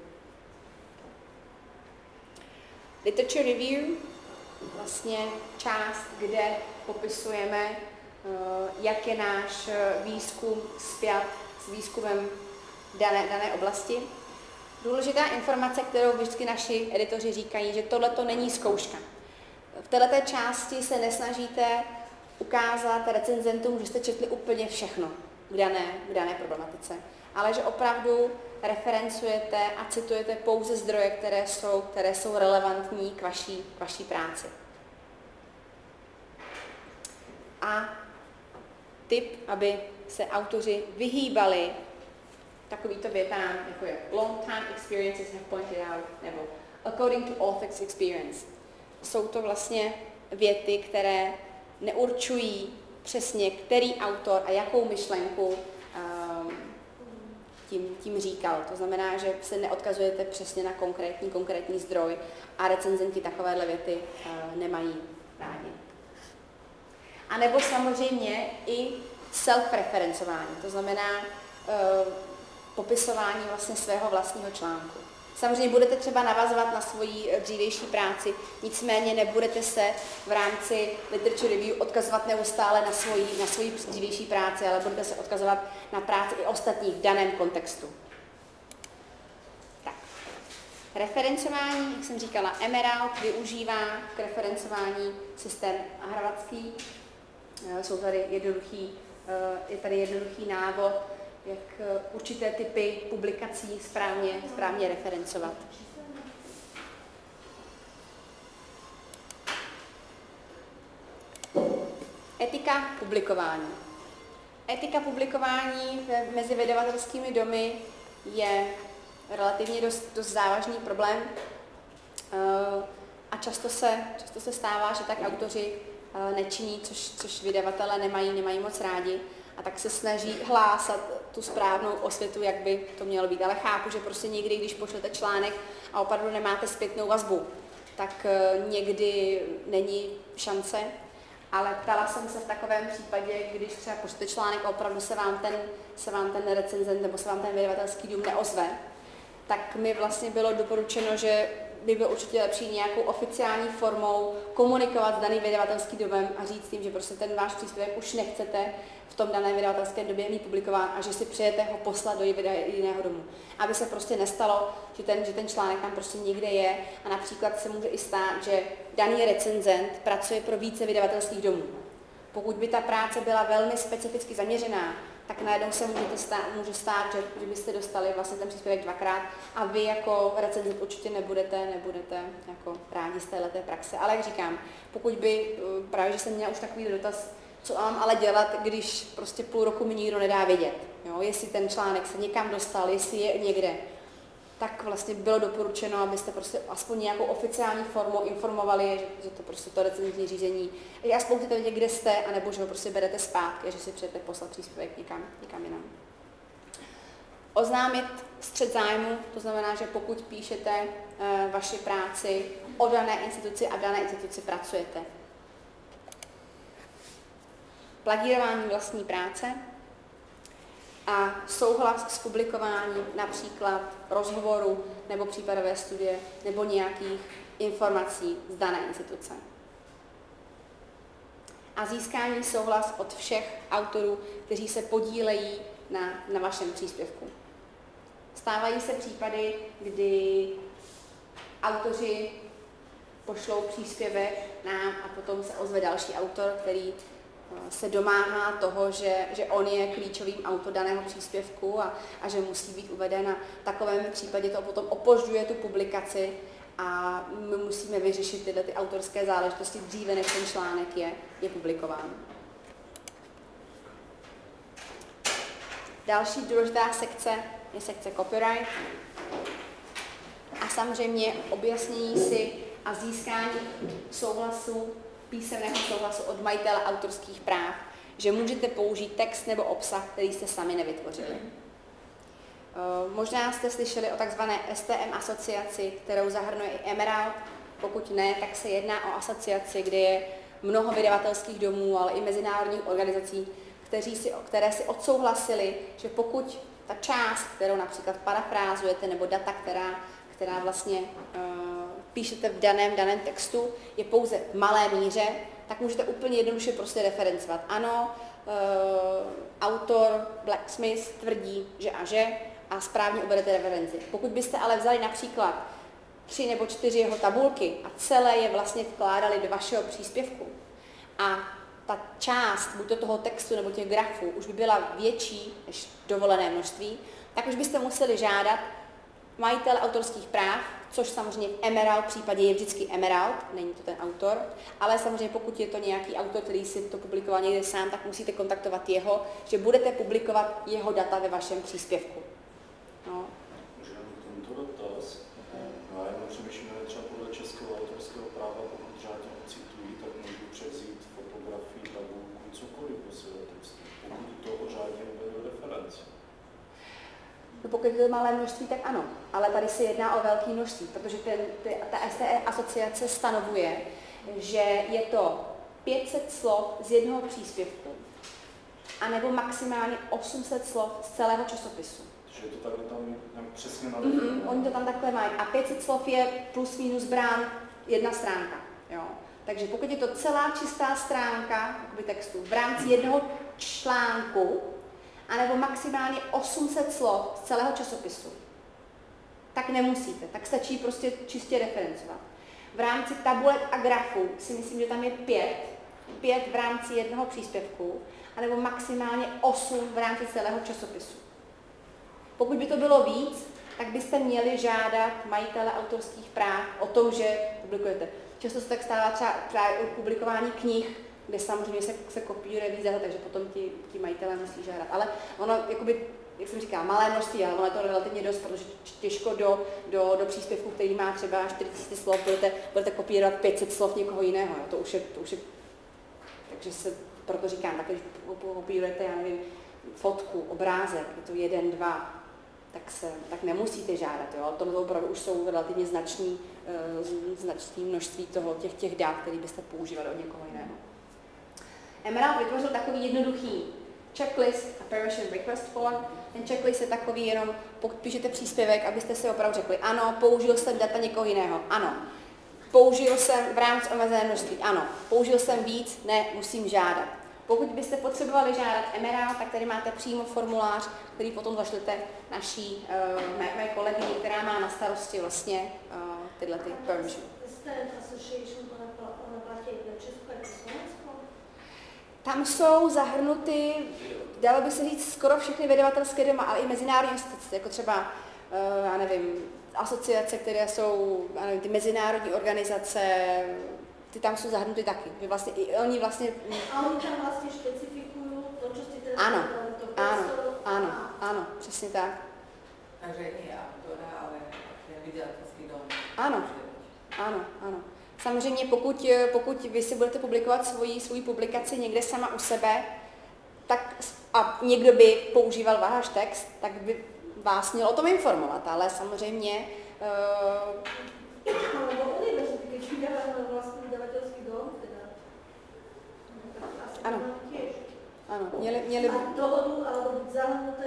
[SPEAKER 1] Literature review, vlastně část, kde popisujeme, jak je náš výzkum spjat s výzkumem dané oblasti. Důležitá informace, kterou vždycky naši editoři říkají, že tohle to není zkouška. V této části se nesnažíte ukázat recenzentům, že jste četli úplně všechno k dané problematice, ale že opravdu referencujete a citujete pouze zdroje, které jsou relevantní k vaší práci. A tip, aby se autoři vyhýbali takovýto větám, jako je long time experiences have pointed out, nebo according to author's experience. Jsou to vlastně věty, které neurčují přesně, který autor a jakou myšlenku tím říkal. To znamená, že se neodkazujete přesně na konkrétní zdroj a recenzenti takovéhle věty nemají rádi. A nebo samozřejmě i self-referencování, to znamená popisování vlastně svého vlastního článku. Samozřejmě budete třeba navazovat na svoji dřívější práci, nicméně nebudete se v rámci literature review odkazovat neustále na svoji dřívější práci, ale budete se odkazovat na práci i ostatních v daném kontextu. Tak. Referencování, jak jsem říkala, Emerald využívá k referencování systém Harvardský. Je tady jednoduchý návod, jak určité typy publikací správně referencovat. Etika publikování. Etika publikování mezi vydavatelskými domy je relativně dost závažný problém a často se stává, že tak autoři nečiní, což vydavatelé nemají moc rádi. A tak se snaží hlásat tu správnou osvětu, jak by to mělo být. Ale chápu, že prostě někdy, když pošlete článek a opravdu nemáte zpětnou vazbu, tak někdy není šance. Ale ptala jsem se v takovém případě, když třeba pošlete článek a opravdu se vám ten recenzent nebo se vám ten vydavatelský dům neozve, tak mi vlastně bylo doporučeno, že by bylo určitě lepší nějakou oficiální formou komunikovat s daným vydavatelským domem a říct jim, že prostě ten váš příspěvek už nechcete v tom daném vydavatelském době mít publikován a že si přejete ho poslat do jiného domu. Aby se prostě nestalo, že ten článek tam prostě někde je a například se může i stát, že daný recenzent pracuje pro více vydavatelských domů. Pokud by ta práce byla velmi specificky zaměřená, tak najednou se může stát, že byste dostali vlastně ten příspěvek dvakrát a vy jako recenzent určitě nebudete jako rádi z téhleté praxe. Ale jak říkám, pokud by, právě že jsem měla už takový dotaz, co mám ale dělat, když prostě půl roku mi nikdo nedá vědět, jo? Jestli ten článek se někam dostal, jestli je někde, tak vlastně bylo doporučeno, abyste prostě aspoň nějakou oficiální formou informovali, že to prostě to recenzní řízení, že aspoň chcete vědět, kde jste, anebo že ho prostě berete zpátky, že si přejete poslat příspěvek někam jinam. Oznámit střet zájmu, to znamená, že pokud píšete vaši práci o dané instituci a v dané instituci pracujete. Plagírování vlastní práce a souhlas s publikováním například rozhovoru nebo případové studie nebo nějakých informací z dané instituce. A získání souhlas od všech autorů, kteří se podílejí na vašem příspěvku. Stávají se případy, kdy autoři pošlou příspěvek nám a potom se ozve další autor, který se domáhá toho, že on je klíčovým autor daného příspěvku a že musí být uveden. A v takovém případě to potom opožďuje tu publikaci a my musíme vyřešit tyhle ty autorské záležitosti dříve, než ten článek je publikován. Další důležitá sekce je sekce copyright a samozřejmě objasnění si a získání souhlasu, písemného souhlasu od majitele autorských práv, že můžete použít text nebo obsah, který jste sami nevytvořili. Možná jste slyšeli o takzvané STM asociaci, kterou zahrnuje i Emerald. Pokud ne, tak se jedná o asociaci, kde je mnoho vydavatelských domů, ale i mezinárodních organizací, které si odsouhlasili, že pokud ta část, kterou například parafrázujete, nebo data, která vlastně píšete v daném textu, je pouze v malé míře, tak můžete úplně jednoduše prostě referencovat. Ano, autor Blacksmith tvrdí, že a správně uvedete referenci. Pokud byste ale vzali například 3 nebo 4 jeho tabulky a celé je vlastně vkládali do vašeho příspěvku a ta část buď do toho textu nebo těch grafů už by byla větší než dovolené množství, tak už byste museli žádat majitele autorských práv, což samozřejmě v Emerald případě je vždycky Emerald, není to ten autor, ale samozřejmě pokud je to nějaký autor, který si to publikoval někde sám, tak musíte kontaktovat jeho, že budete publikovat jeho data ve vašem příspěvku. No.
[SPEAKER 2] Můžeme k tomuto dotaz. Já jenom přemýšlím, že třeba podle českého autorského práva, pokud řádně ocitují, tak můžu převzít fotografii, tabulku, cokoliv po svého textu, pokud toho řádně uvedu referenci.
[SPEAKER 1] No pokud je to malé množství, tak ano, ale tady se jedná o velké množství, protože ta STE asociace stanovuje, že je to 500 slov z jednoho příspěvku, anebo maximálně 800 slov z celého časopisu.
[SPEAKER 2] Takže je to takhle tam přesně nadefinované.
[SPEAKER 1] Oni to tam takhle mají. A 500 slov je plus minus brán jedna stránka. Jo. Takže pokud je to celá čistá stránka textu v rámci jednoho článku, anebo maximálně 800 slov z celého časopisu, tak nemusíte. Tak stačí prostě čistě referencovat. V rámci tabulek a grafů si myslím, že tam je 5 v rámci jednoho příspěvku, anebo maximálně 8 v rámci celého časopisu. Pokud by to bylo víc, tak byste měli žádat majitele autorských práv o tom, že publikujete. Často se tak stává třeba u publikování knih, kde samozřejmě se kopíruje víc data, takže potom ti majitelé musí žádat. Ale ono, jakoby, jak jsem říkala, malé množství, ale ono je to relativně dost, protože těžko do příspěvku, který má třeba 40 slov, budete kopírovat 500 slov někoho jiného. Jo? To už je, takže se proto říkám, tak když kopírujete, já nevím, fotku, obrázek, je to 1, 2, tak nemusíte žádat. Jo? To opravdu už jsou relativně značné množství těch dat, které byste používali od někoho jiného. Emerald vytvořil takový jednoduchý checklist a permission request form. Ten checklist je takový jenom, pokud píšete příspěvek, abyste si opravdu řekli, ano, použil jsem data někoho jiného, ano. Použil jsem v rámci omezené množství, ano. Použil jsem víc, ne, musím žádat. Pokud byste potřebovali žádat Emerald, tak tady máte přímo formulář, který potom zašlete naší mé kolegyni, která má na starosti vlastně tyhle ty permission. Tam jsou zahrnuty, dalo by se říct, skoro všechny vydavatelské domy, ale i mezinárodní instituce, jako třeba, já nevím, asociace, které jsou, já nevím, ty mezinárodní organizace, ty tam jsou zahrnuty taky. Že vlastně i oni vlastně...
[SPEAKER 3] A oni tam vlastně specifikují to, co jste teda
[SPEAKER 1] ano,
[SPEAKER 3] to
[SPEAKER 1] ano, ano, ano, přesně tak.
[SPEAKER 4] Takže nie autora, ale ten vydavatelský dom.
[SPEAKER 1] Ano, ano, ano. Samozřejmě pokud vy si budete publikovat svoji publikaci někde sama u sebe, tak a někdo by používal váš text, tak by vás měl o tom informovat, ale samozřejmě...
[SPEAKER 3] No, nebo univerzity, když vydávají vlastní vydavatelský dom, teda.
[SPEAKER 1] Ano.
[SPEAKER 3] Těž.
[SPEAKER 1] Ano, měli by...
[SPEAKER 3] A dohodu, alebo být zahrnuté.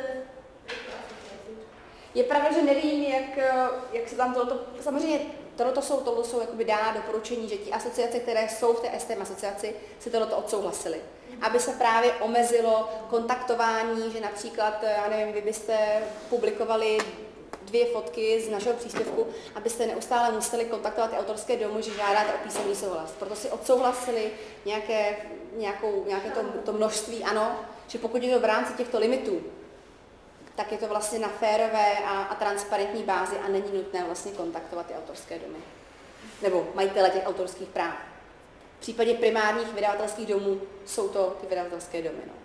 [SPEAKER 1] Je pravda, že nevím, jak se tam tohleto... Samozřejmě tohleto jsou jakoby dá doporučení, že ti asociace, které jsou v té STM asociaci, si tohleto odsouhlasili. Aby se právě omezilo kontaktování, že například, já nevím, vy byste publikovali 2 fotky z našeho příspěvku, abyste neustále museli kontaktovat ty autorské domy, že žádáte o písemný souhlas. Proto si odsouhlasili nějaké to množství, ano, že pokud je to v rámci těchto limitů, tak je to vlastně na férové a transparentní bázi a není nutné vlastně kontaktovat ty autorské domy. Nebo majitele těch autorských práv. V případě primárních vydavatelských domů jsou to ty vydavatelské domy. No.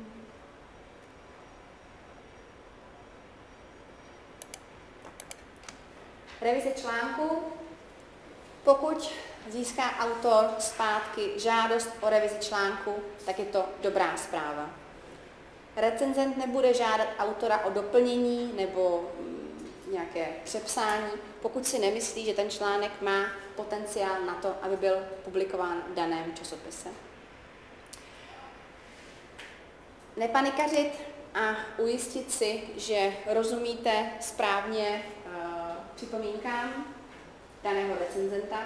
[SPEAKER 1] Revize článku. Pokud získá autor zpátky žádost o revizi článku, tak je to dobrá zpráva. Recenzent nebude žádat autora o doplnění nebo nějaké přepsání, pokud si nemyslí, že ten článek má potenciál na to, aby byl publikován v daném časopise. Nepanikařit a ujistit si, že rozumíte správně připomínkám daného recenzenta.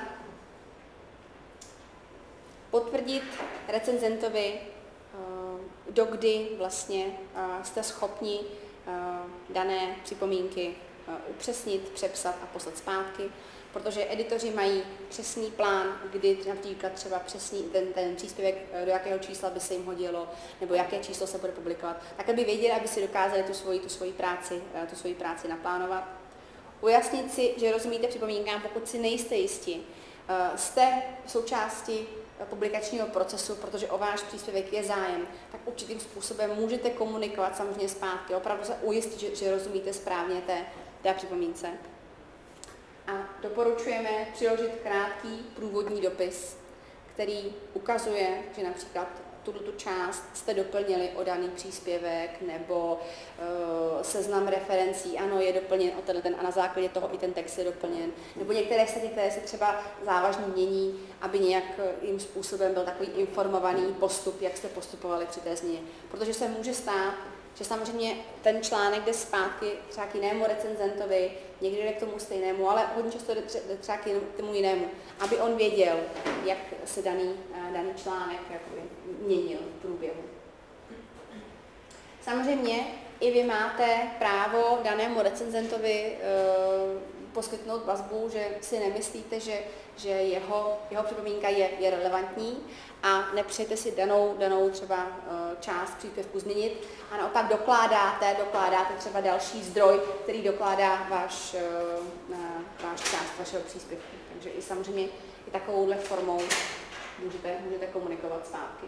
[SPEAKER 1] Potvrdit recenzentovi, dokdy vlastně jste schopni dané připomínky upřesnit, přepsat a poslat zpátky, protože editoři mají přesný plán, kdy například třeba přesný ten příspěvek, do jakého čísla by se jim hodilo, nebo jaké číslo se bude publikovat, tak aby věděli, aby si dokázali tu svoji práci naplánovat. Ujasnit si, že rozumíte připomínkám, pokud si nejste jisti. Jste v součásti publikačního procesu, protože o váš příspěvek je zájem, tak určitým způsobem můžete komunikovat samozřejmě zpátky, opravdu se ujistit, že rozumíte správně té připomínce. A doporučujeme přiložit krátký průvodní dopis, který ukazuje, že například tuto část jste doplnili o daný příspěvek nebo seznam referencí, ano, je doplněn o ten a na základě toho i ten text je doplněn. Nebo některé statě, které se třeba závažně mění, aby nějakým způsobem byl takový informovaný postup, jak jste postupovali při té změně. Protože se může stát, že samozřejmě ten článek jde zpátky třeba k jinému recenzentovi, někdy jde k tomu stejnému, ale hodně často jde třeba k tomu jinému, aby on věděl, jak se daný článek měnil v průběhu. Samozřejmě i vy máte právo danému recenzentovi poskytnout vazbu, že si nemyslíte, že jeho připomínka je relevantní a nepřejete si danou třeba část příspěvku změnit a naopak dokládáte třeba další zdroj, který dokládá váš část vašeho příspěvku. Takže i samozřejmě i takovouhle formou můžete komunikovat zpátky.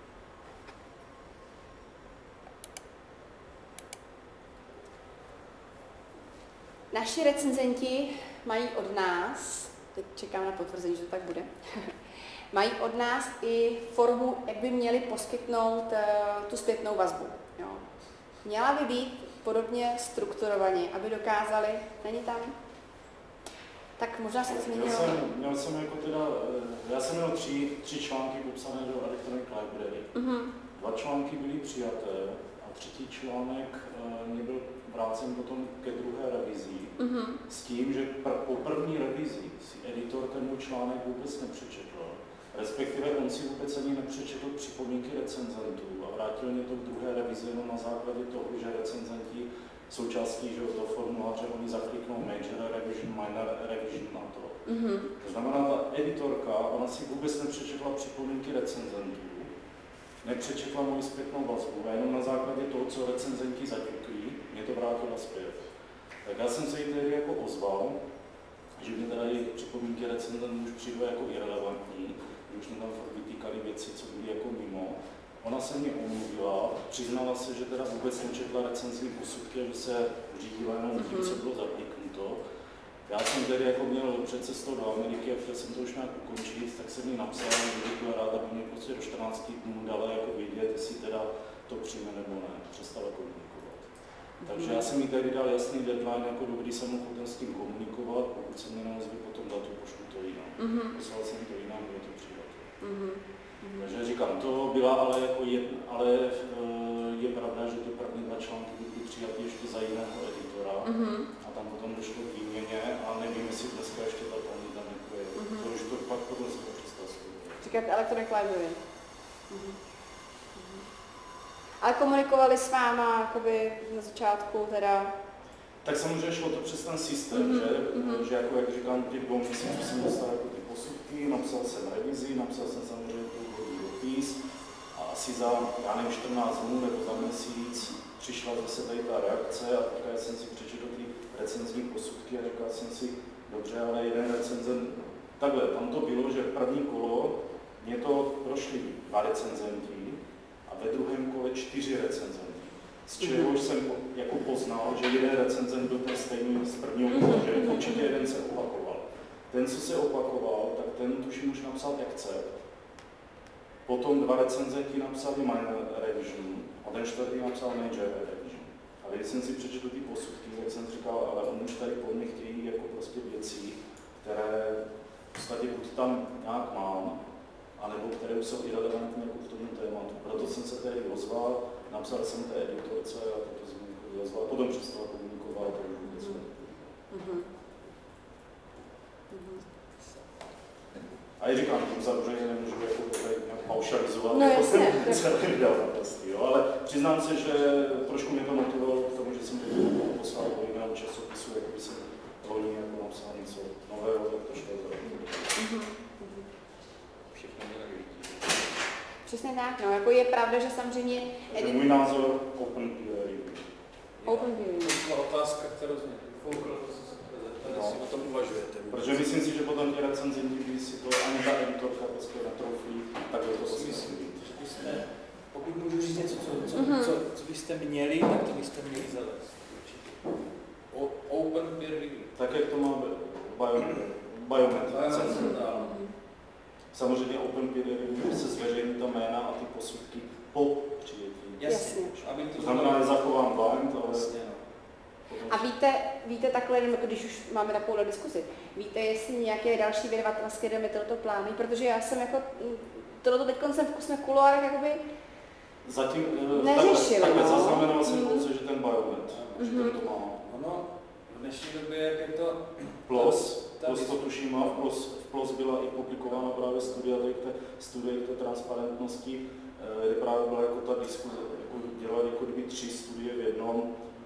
[SPEAKER 1] Naši recenzenti mají od nás, teď čekám na potvrzení, že to tak bude, mají od nás i formu, jak by měli poskytnout tu zpětnou vazbu. Jo. Měla by být podobně strukturovaně, aby dokázali, není tam? Tak možná se to změnilo.
[SPEAKER 2] Já jsem měl tři články popsané do Electronic Library.
[SPEAKER 1] Mm-hmm.
[SPEAKER 2] 2 články byly přijaté a 3. článek mě byl vrácen potom ke druhé revizi. Mm-hmm. S tím, že po první revizi si editor ten můj článek vůbec nepřečetl. Respektive on si vůbec ani nepřečetl připomínky recenzentů a vrátil mě to v druhé revizi jenom na základě toho, že recenzenti součástí toho formuláře oni zakliknou major revision, minor revision na to. Mm-hmm. To znamená, ta editorka, ona si vůbec nepřečetla připomínky recenzentů. nepřečetla moji zpětnou vazbu a jenom na základě toho, co recenzenti zaťuklí, mě to vrátila zpět. Tak já jsem se jí tehdy jako ozval, že mi teda i připomínky recenzentů už přijdou jako irelevantní, že už mi tam vytýkali věci, co byly jako mimo. Ona se mě omluvila, přiznala se, že teda vůbec nečetla recenzní posudky, že se řídila jenom tím, co bylo zapliknuto. Já jsem tedy jako měl před cestou do Ameriky a chtěl jsem to už nějak ukončit, tak jsem jí napsal, že bych byl rád, aby mě prostě do 14 dnů dala jako vědět, jestli teda to přijme nebo ne. Přestala komunikovat. Takže já jsem jí tady dal jasný deadline, jako do kdy jsem mohl s tím komunikovat, pokud se mě neozví potom datu, pošlu to jinam. Poslal jsem to jinam, bylo to přijat. Takže říkám, to byla ale jako je pravda, že ty první 2 články byly přijaty ještě za jiného editora a tam potom došlo k výměně a nevím, jestli dneska ještě ta paní tam jako je. To už to pak podle svého představu.
[SPEAKER 1] Říkáte Electronic Library. Ale komunikovali s váma jakoby na začátku teda?
[SPEAKER 2] Tak samozřejmě šlo to přes ten systém, že jako jak říkám, těch 2 měsíců jsem dostal jako ty posudky, napsal jsem revizi, napsal jsem samozřejmě dopis a asi za, já nevím, 14 dnů nebo za měsíc přišla zase tady ta reakce a také jsem si přečetl ty recenzní posudky a říkal jsem si, dobře, ale jeden recenzent, takhle, tam to bylo, že první kolo mě to prošli 2 recenzenti a ve druhém kole 4 recenzenti. Z čehož jsem jako poznal, že jeden recenzent byl ten stejný z prvního kola, že určitě jeden se opakoval. Ten, co se opakoval, tak ten tuším už napsal akcept. Potom 2 recenzenti napsali minor revision a ten 4. napsal major revision. Ale když jsem si přečetl ty posudky, tak jsem říkal, ale oni už tady po mně chtějí jako prostě věci, které v podstatě buď tam nějak mám, anebo které už jsou irelevantní jako k tomu tématu. Proto jsem se tedy ozval, napsal jsem té editorce a toto jsem mi ozval, a potom přestala komunikovat a už vůbec A já říkám, tím samozřejmě nemůžu jako nějak paušalizovat,
[SPEAKER 1] no,
[SPEAKER 2] jako jsem celý vydavatelství, ale přiznám se, že trošku mě to motivovalo k tomu, že jsem to poslal do jiného časopisu, jako by jsem loni jako napsal něco nového, tak to šlo to.
[SPEAKER 5] Všechno mě nevidí.
[SPEAKER 1] Přesně tak, no, jako je pravda, že samozřejmě...
[SPEAKER 2] Takže můj názor open peer review.
[SPEAKER 1] Open peer review.
[SPEAKER 5] To byla otázka, kterou jsme jestli o tom uvažujete.
[SPEAKER 2] Protože myslím si, že potom ti recenzenti, když si to ani ta editorka prostě netrouflí, tak to vlastně musí být.
[SPEAKER 6] Pokud můžu říct něco, co byste měli, tak to byste měli zavést.
[SPEAKER 5] Open peer review.
[SPEAKER 2] Tak jak to má biometrice. Samozřejmě open peer review se zveřejní ta jména a ty posudky po přijetí.
[SPEAKER 6] Jasně.
[SPEAKER 2] To znamená, že zachovám blind, ale...
[SPEAKER 6] Jasně, no.
[SPEAKER 1] A víte takhle, jako když už máme takovou diskuzi, víte, jestli nějaké další vydavatelské domy tohoto plánují, protože já jsem jako, tohleto teď jsem v kuloárech jakoby
[SPEAKER 2] zatím
[SPEAKER 1] neřešil.
[SPEAKER 2] Takhle zaznamenal jsem pouze, že ten biomet, že ten to má.
[SPEAKER 5] Ono v dnešní době, jak je to...
[SPEAKER 2] PLOS to tuším má, v PLOS byla i publikována právě studie k té transparentnosti, kde právě byla jako ta diskuze, jako dělali jako kdyby 3 studie v jednom,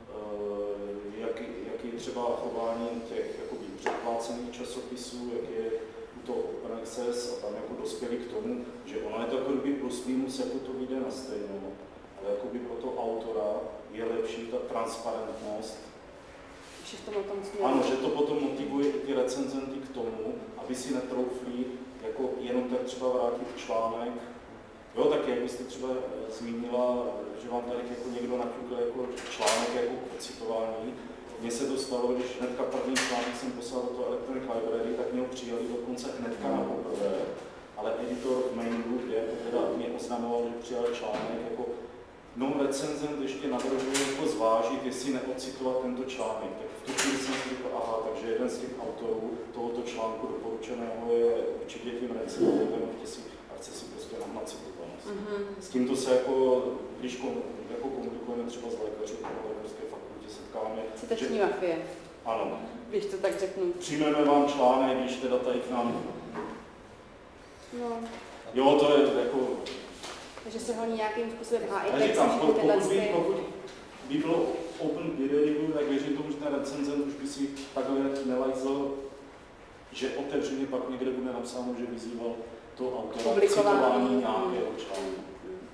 [SPEAKER 2] jaký je třeba chování těch jakoby předplácených časopisů, jak je to open access a tam jako dospěli k tomu, že ono je to jako kdyby plus minus, jako to vyjde na stejnou, ale jakoby pro toho autora je lepší ta transparentnost. Ano, že to potom motivuje i ty recenzenty k tomu, aby si netroufli jako jenom tak třeba vrátit článek. Jo, tak jak byste třeba zmínila, že vám tady jako někdo naťukl jako článek jako k citování. Mně se to stalo, když hnedka první článek jsem poslal do toho Electronic Library, tak mě ho přijali dokonce hnedka na poprvé, ale editor v mailu, kde teda mě oznamoval, že přijal článek, jako no recenzent ještě navrhuje jako zvážit, jestli neocitovat tento článek. Tak v tu chvíli jsem si říkal, aha, takže jeden z těch autorů tohoto článku doporučeného je určitě tím recenzentem a chce si prostě nahnat citovanost. S tímto se jako, když jako komunikujeme třeba s lékaři na lékařské fakultě, setkáme.
[SPEAKER 1] Citační mafie.
[SPEAKER 2] Ano.
[SPEAKER 1] Když to tak řeknu.
[SPEAKER 2] Přijmeme vám článek, když teda tady k nám.
[SPEAKER 1] No.
[SPEAKER 2] Jo, to je jako...
[SPEAKER 1] Takže se ho nějakým způsobem
[SPEAKER 2] pokud by bylo open peer review, tak věřím tomu, že ten recenzent už by si takhle nelajzl, že otevřeně pak někde bude napsáno, že vyzýval to autora k citování nějakého článku.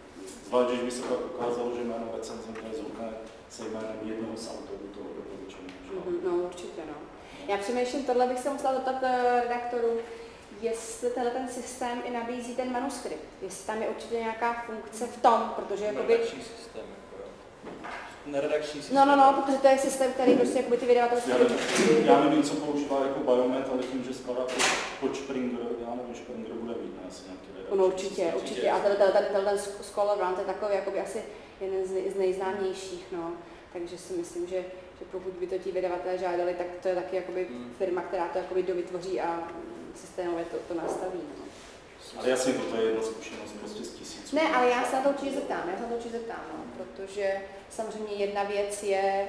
[SPEAKER 2] Zvlášť, když by se pak ukázalo, že jméno recenzenta je zvukané se jménem jednoho z autorů toho doporučení.
[SPEAKER 1] No, určitě, no. Já přemýšlím, tohle bych se musela zeptat redaktorů, jestli ten systém i nabízí ten manuskript, jestli tam je určitě nějaká funkce v tom, protože jakoby...
[SPEAKER 6] Redakční systém, jako neredakční systém.
[SPEAKER 1] No, protože to je systém, který prostě jakoby ty vydavatelské...
[SPEAKER 2] Já nevím, co používá jako Biomet, ale tím, že spadá pod Springer, já nevím, Springer bude mít asi nějaký redakční.
[SPEAKER 1] No určitě. A ten Scholar Brand je takový jakoby asi jeden z nejznámějších, no. Takže si myslím, že pokud by to ti vydavatelé žádali, tak to je taky jakoby firma, která to jakoby dovytvoří a systémově to nastaví. No.
[SPEAKER 2] Ale jasně, to je jedna zkušenost prostě z tisíců.
[SPEAKER 1] Ne, ale já se na to určitě zeptám, no, protože samozřejmě jedna věc je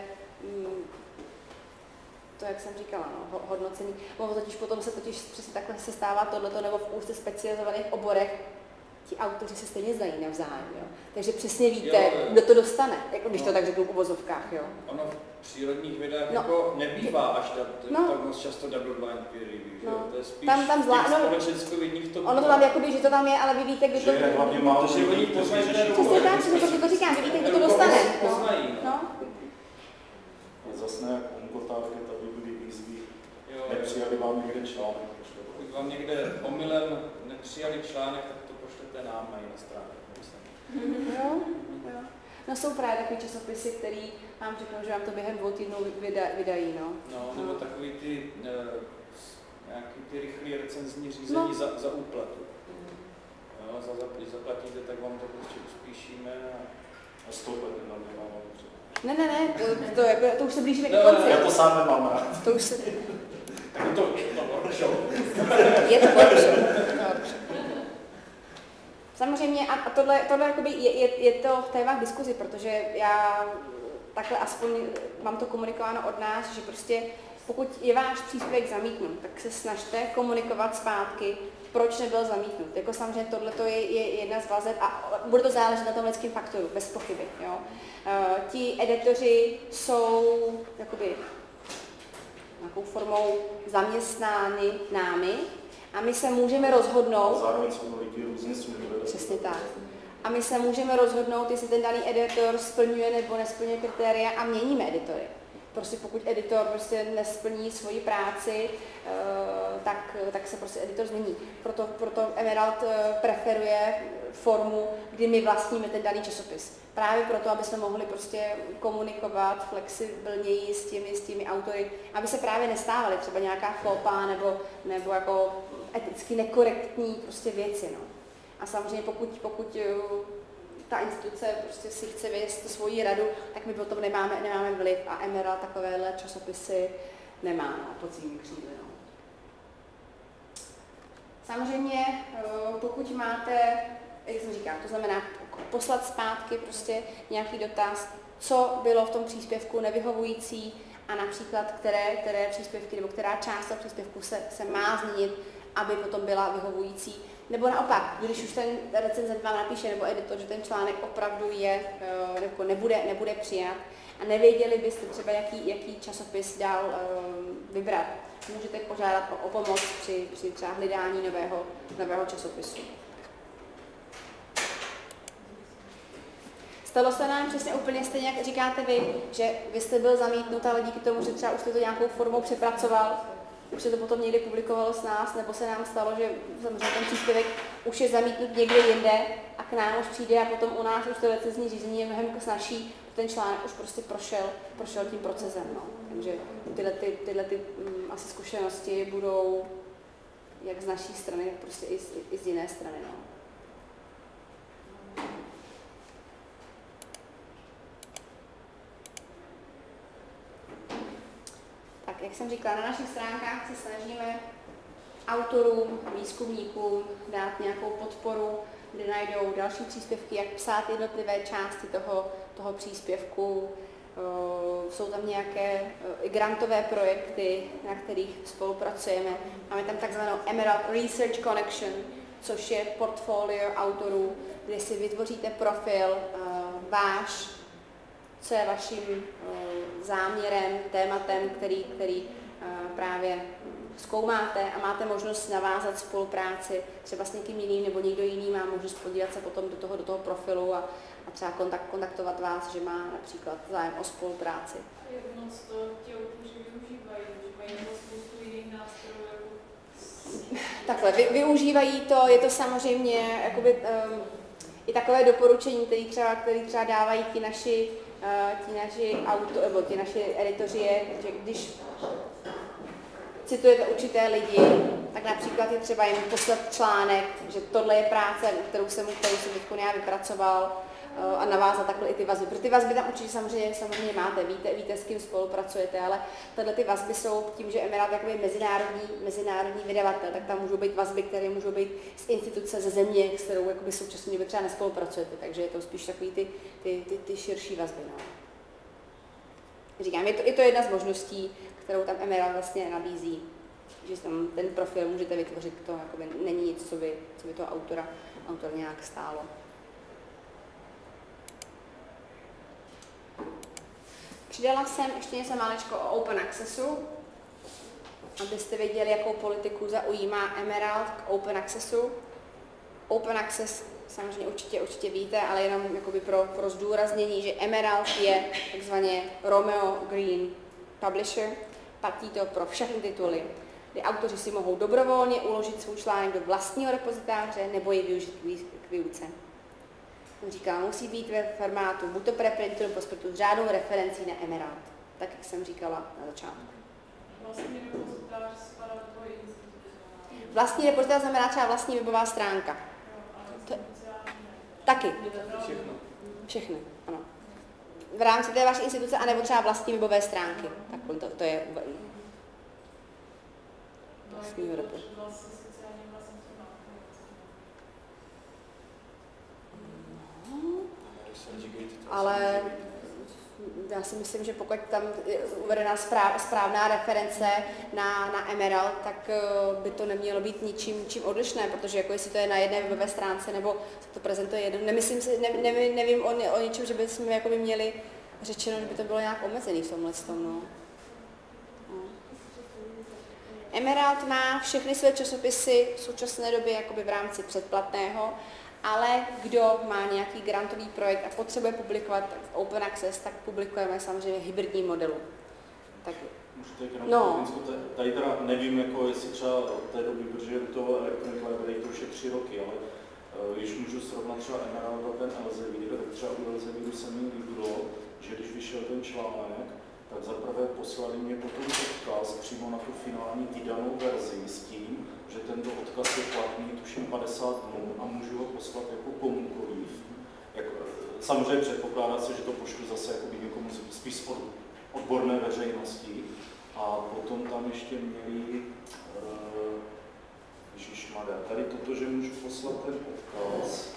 [SPEAKER 1] to, jak jsem říkala, no, hodnocení. Totiž potom se přesně takhle se stává tohleto, nebo v úzce specializovaných oborech ti autoři se stejně znají navzájem, jo. Takže přesně víte, kdo to dostane, jako když to tak řeknu v uvozovkách, jo.
[SPEAKER 6] Ono v přírodních videách jako nebývá až tak moc často double blind peer review, že? To je spíš společenskovědních to.
[SPEAKER 1] Ono to tam jakoby, že to tam je, ale vy víte, kdo to...
[SPEAKER 2] Že hlavně málo
[SPEAKER 6] že oni poznají ten
[SPEAKER 1] přesně tak, protože to říkám, vy víte, kdo to dostane. No.
[SPEAKER 2] Zase ne jak Onkotárky, tady byly výzvy, nepřijali vám někde článek.
[SPEAKER 6] Pokud vám někde omylem nepřijali článek, tak to pošlete nám na jiné stránce.
[SPEAKER 1] Jo. No jsou právě takový časopisy, který vám řeknou, že vám to během 2 týdnů vydají, no.
[SPEAKER 6] No, nebo takový ty nějaký ty rychlý recenzní řízení za úplatu. Jo, když zaplatíte, tak vám to prostě uspíšíme
[SPEAKER 2] a 100 let nenaměláme třeba.
[SPEAKER 1] Ne, to už se blížíme ke konci.
[SPEAKER 2] Já to sám nemám rád.
[SPEAKER 1] To už se...
[SPEAKER 6] Tak to workshop.
[SPEAKER 1] Je to workshop. Samozřejmě a tohle jakoby je to téma k diskuzi, protože já takhle aspoň mám to komunikováno od nás, že prostě pokud je váš příspěvek zamítnut, tak se snažte komunikovat zpátky, proč nebyl zamítnut. Jako samozřejmě tohle je jedna z vazeb a bude to záležet na tom lidském faktoru, bez pochyby. Jo. Ti editoři jsou jakoby nějakou formou zaměstnány námi a my se můžeme rozhodnout...
[SPEAKER 2] Zároveň jsou lidi různě služby.
[SPEAKER 1] Přesně tak. A my se můžeme rozhodnout, jestli ten daný editor splňuje nebo nesplňuje kritéria a měníme editory. Prostě pokud editor prostě nesplní svoji práci, tak se prostě editor změní. Proto Emerald preferuje formu, kdy my vlastníme ten daný časopis. Právě proto, aby jsme mohli prostě komunikovat flexibilněji s těmi autory, aby se právě nestávaly třeba nějaká flopa nebo jako eticky nekorektní prostě věci. No. A samozřejmě pokud ta instituce prostě si chce vést svoji radu, tak my potom nemáme vliv a Emerald takovéhle časopisy nemá pod svými křídly. No. Samozřejmě, pokud máte, jak jsem říkala, to znamená poslat zpátky prostě nějaký dotaz, co bylo v tom příspěvku nevyhovující a například které příspěvky nebo která část toho příspěvku se má změnit, aby potom byla vyhovující. Nebo naopak, když už ten recenzent vám napíše nebo editor, že ten článek opravdu je nebo nebude přijat a nevěděli byste třeba, jaký časopis dál vybrat, můžete požádat o pomoc při třeba hledání nového časopisu. Stalo se nám přesně úplně stejně, jak říkáte vy, že vy jste byl zamítnut, ale díky tomu, že třeba už jste to nějakou formou přepracoval, už se to potom někdy publikovalo s nás, nebo se nám stalo, že samozřejmě ten příspěvek už je zamítnut někde jinde a k nám už přijde a potom u nás už to recenzní řízení je mnohem snazší, ten článek už prostě prošel tím procesem. No. Takže tyhle asi zkušenosti budou jak z naší strany, tak prostě i z jiné strany. No. Tak, jak jsem říkala, na našich stránkách se snažíme autorům a výzkumníkům dát nějakou podporu, kde najdou další příspěvky, jak psát jednotlivé části toho příspěvku. Jsou tam nějaké grantové projekty, na kterých spolupracujeme. Máme tam takzvanou Emerald Research Connection, což je portfolio autorů, kde si vytvoříte profil váš, co je vaším záměrem, tématem, který právě zkoumáte a máte možnost navázat spolupráci třeba s někým jiným, nebo někdo jiný má možnost podívat se potom do toho profilu a třeba kontaktovat vás, že má například zájem o spolupráci.
[SPEAKER 3] A jak moc to ti autoři využívají, že mají spoustu jiných nástrojů, jako...
[SPEAKER 1] Takhle, využívají to, je to samozřejmě jakoby, i takové doporučení, které třeba dávají ti naši editoři, je, že když citujete určité lidi, tak například je třeba jim poslat článek, že tohle je práce, kterou jsem teď já vypracoval, a navázat takhle i ty vazby. Protože ty vazby tam určitě samozřejmě máte, víte, s kým spolupracujete, ale tyhle ty vazby jsou tím, že Emerald je takový mezinárodní vydavatel, tak tam můžou být vazby, které můžou být z instituce, ze země, s kterou jakoby současně třeba nespolupracujete, takže je to spíš takový ty širší vazby. No. Říkám, je to jedna z možností, kterou tam Emerald vlastně nabízí, že tam ten profil můžete vytvořit, to jakoby není nic, co by toho autora nějak stálo. Přidala jsem ještě něco málečko o Open Accessu, abyste věděli, jakou politiku zaujímá Emerald k Open Accessu. Open Access samozřejmě určitě víte, ale jenom jakoby pro zdůraznění, že Emerald je takzvaně Romeo Green Publisher. Platí to pro všechny tituly, kdy autoři si mohou dobrovolně uložit svůj článek do vlastního repozitáře nebo ji využít k výuce. Říkala, musí být ve formátu buď to preprintu nebo prospektu s řádnou referencí na Emerald, tak jak jsem říkala na začátku.
[SPEAKER 3] Vlastní repozitář spadá do tvojí instituce.
[SPEAKER 1] Vlastní repozitář znamená třeba vlastní webová stránka. Taky. Všechny, ano. V rámci té vaší instituce, anebo třeba vlastní webové stránky. Tak to je vlastního repozitáře. Ale já si myslím, že pokud tam je uvedená správná reference na Emerald, tak by to nemělo být ničím odlišné, protože jako jestli to je na jedné webové stránce nebo se to prezentuje jednou, nevím o něčem, že bychom jakoby měli řečeno, že by to bylo nějak omezený v tomhle tom, no. Emerald má všechny své časopisy v současné době jakoby v rámci předplatného, ale kdo má nějaký grantový projekt a potřebuje publikovat v Open Access, tak publikujeme samozřejmě v hybridním modelu. Tak,
[SPEAKER 2] tady teda nevím, jako jestli třeba od té doby, protože u toho Electronic Library to už je 3 roky, ale když můžu srovnat třeba Emerald a ten Elsevier, tak třeba u Elsevieru se mi líbilo, že když vyšel ten článek, tak zaprvé poslali mě potom odkaz přímo na tu finální vydanou verzi s tím, že tento odkaz je platný tuším 50 dnů a můžu ho poslat jako komukoliv. Samozřejmě předpokládá se, že to pošlu zase někomu spíš z odborné veřejnosti. A potom tam ještě měli, ježišmarja, tady toto, že můžu poslat ten odkaz.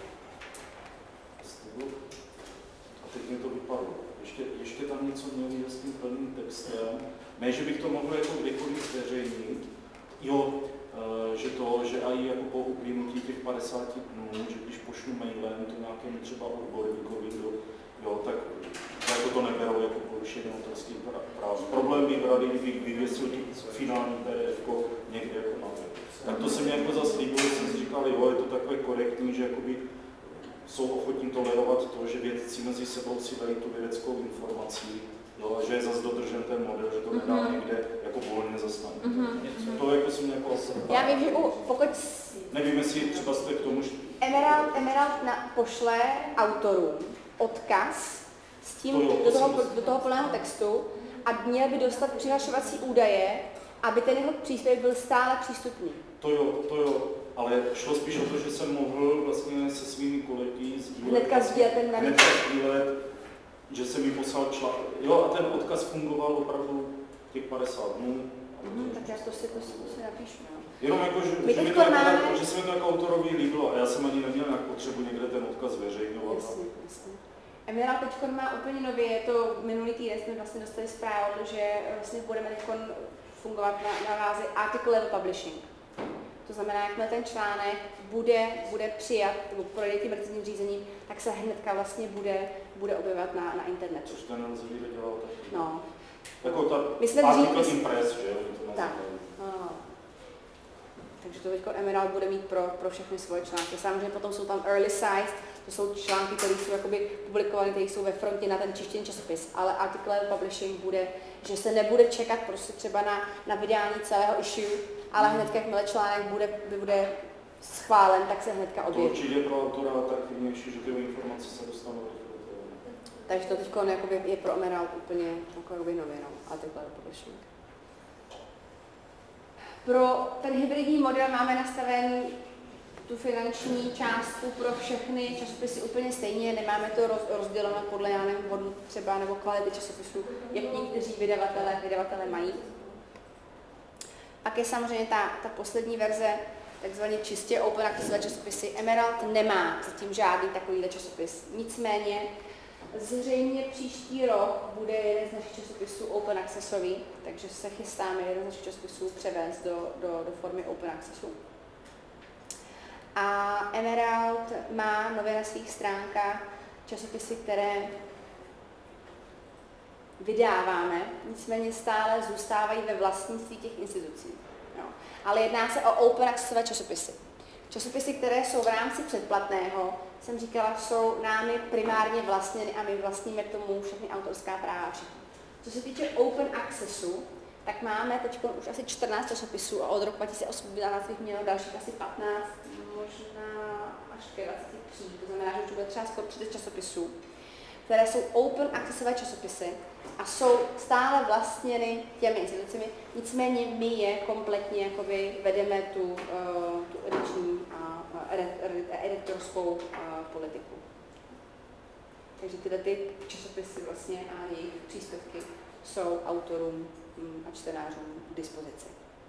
[SPEAKER 2] A teď mi to vypadlo. Ještě tam něco měli s tím plným textem. Ne, že bych to mohl jako kdykoliv zveřejnit. Jo, že i jako po uplynutí těch 50 dnů, že když pošlu mailem to nějakému třeba odborníkovi, tak jako to neberou jako porušení autorských práv. Problém by brali, kdybych vyvěsil finální PDF někde jako na web. Tak to se mi jako zase líbilo, že jsem si říkal, jo, je to takové korektní, že jakoby jsou ochotní tolerovat to, že vědci mezi sebou si dají tu vědeckou informaci, jo, a že je zase dodržen ten model, že to nedá někde jako volně zastaví. To jako jsem jako...
[SPEAKER 1] Já vím, že pokud...
[SPEAKER 2] Nevím, jestli třeba jste k tomu...
[SPEAKER 1] Emerald pošle autorům odkaz s tím do toho plného textu a měl by dostat přihlašovací údaje, aby ten jeho příspěvek byl stále přístupný.
[SPEAKER 2] To jo, ale šlo spíš o to, že jsem mohl vlastně se svými kolegy sdílet, že jsem mi poslal článek. Jo, a ten odkaz fungoval opravdu těch 50 dnů.
[SPEAKER 1] Tak já to si napíšu.
[SPEAKER 2] Jenom jako, že se mi to jako autorovi líbilo a já jsem ani neměl nějak potřebu někde ten odkaz zveřejňovat.
[SPEAKER 1] Jasně. Emerald teď má úplně nově, je to minulý týden jsme vlastně dostali zprávu, že vlastně budeme teď fungovat na bázi article level publishing. To znamená, jakmile ten článek bude přijat, nebo projde tím recenzním řízením, tak se hnedka vlastně bude objevovat na internetu.
[SPEAKER 2] Což ten Elsevier dělal taky.
[SPEAKER 1] No.
[SPEAKER 2] Jako ta
[SPEAKER 1] article
[SPEAKER 2] impress, že jo?
[SPEAKER 1] Tak. to teď Emerald bude mít pro všechny svoje články. Samozřejmě potom jsou tam early size, to jsou články, které jsou jakoby publikované, které jsou ve frontě na ten češtěný časopis, ale article publishing bude, že se nebude čekat prostě třeba na vydání celého issue, ale hnedka, jakmile článek bude schválen, tak se hnedka objeví.
[SPEAKER 2] To určitě pro autora atraktivnější, že ty informace se dostanou do toho.
[SPEAKER 1] Takže to teď je pro Emerald úplně nově, article publishing. Pro ten hybridní model máme nastaven tu finanční částku pro všechny časopisy úplně stejně, nemáme to rozděleno podle hodnot třeba nebo kvality časopisů, jak někteří vydavatele mají. Pak je samozřejmě ta poslední verze, takzvaně čistě open accessové časopisy. Emerald nemá zatím žádný takovýhle časopis. Nicméně zřejmě příští rok bude jeden z našich časopisů open accessový, takže se chystáme jeden z našich časopisů převést do formy open accessu. A Emerald má nově na svých stránkách časopisy, které vydáváme, nicméně stále zůstávají ve vlastnictví těch institucí. Jo. Ale jedná se o open accessové časopisy. Časopisy, které jsou v rámci předplatného, jsem říkala, jsou námi primárně vlastněny a my vlastníme k tomu všechny autorská práva. Co se týče open accessu, tak máme teď už asi 14 časopisů a od roku 2018 bych mělo dalších asi 15, možná až ke 23. To znamená, že už bude třeba skoro 30 časopisů, které jsou open accessové časopisy a jsou stále vlastněny těmi institucemi, nicméně my je kompletně vedeme tu ediční a editorskou politiku. Takže tyhle ty časopisy vlastně a jejich příspěvky jsou autorům a čtenářům k dispozici.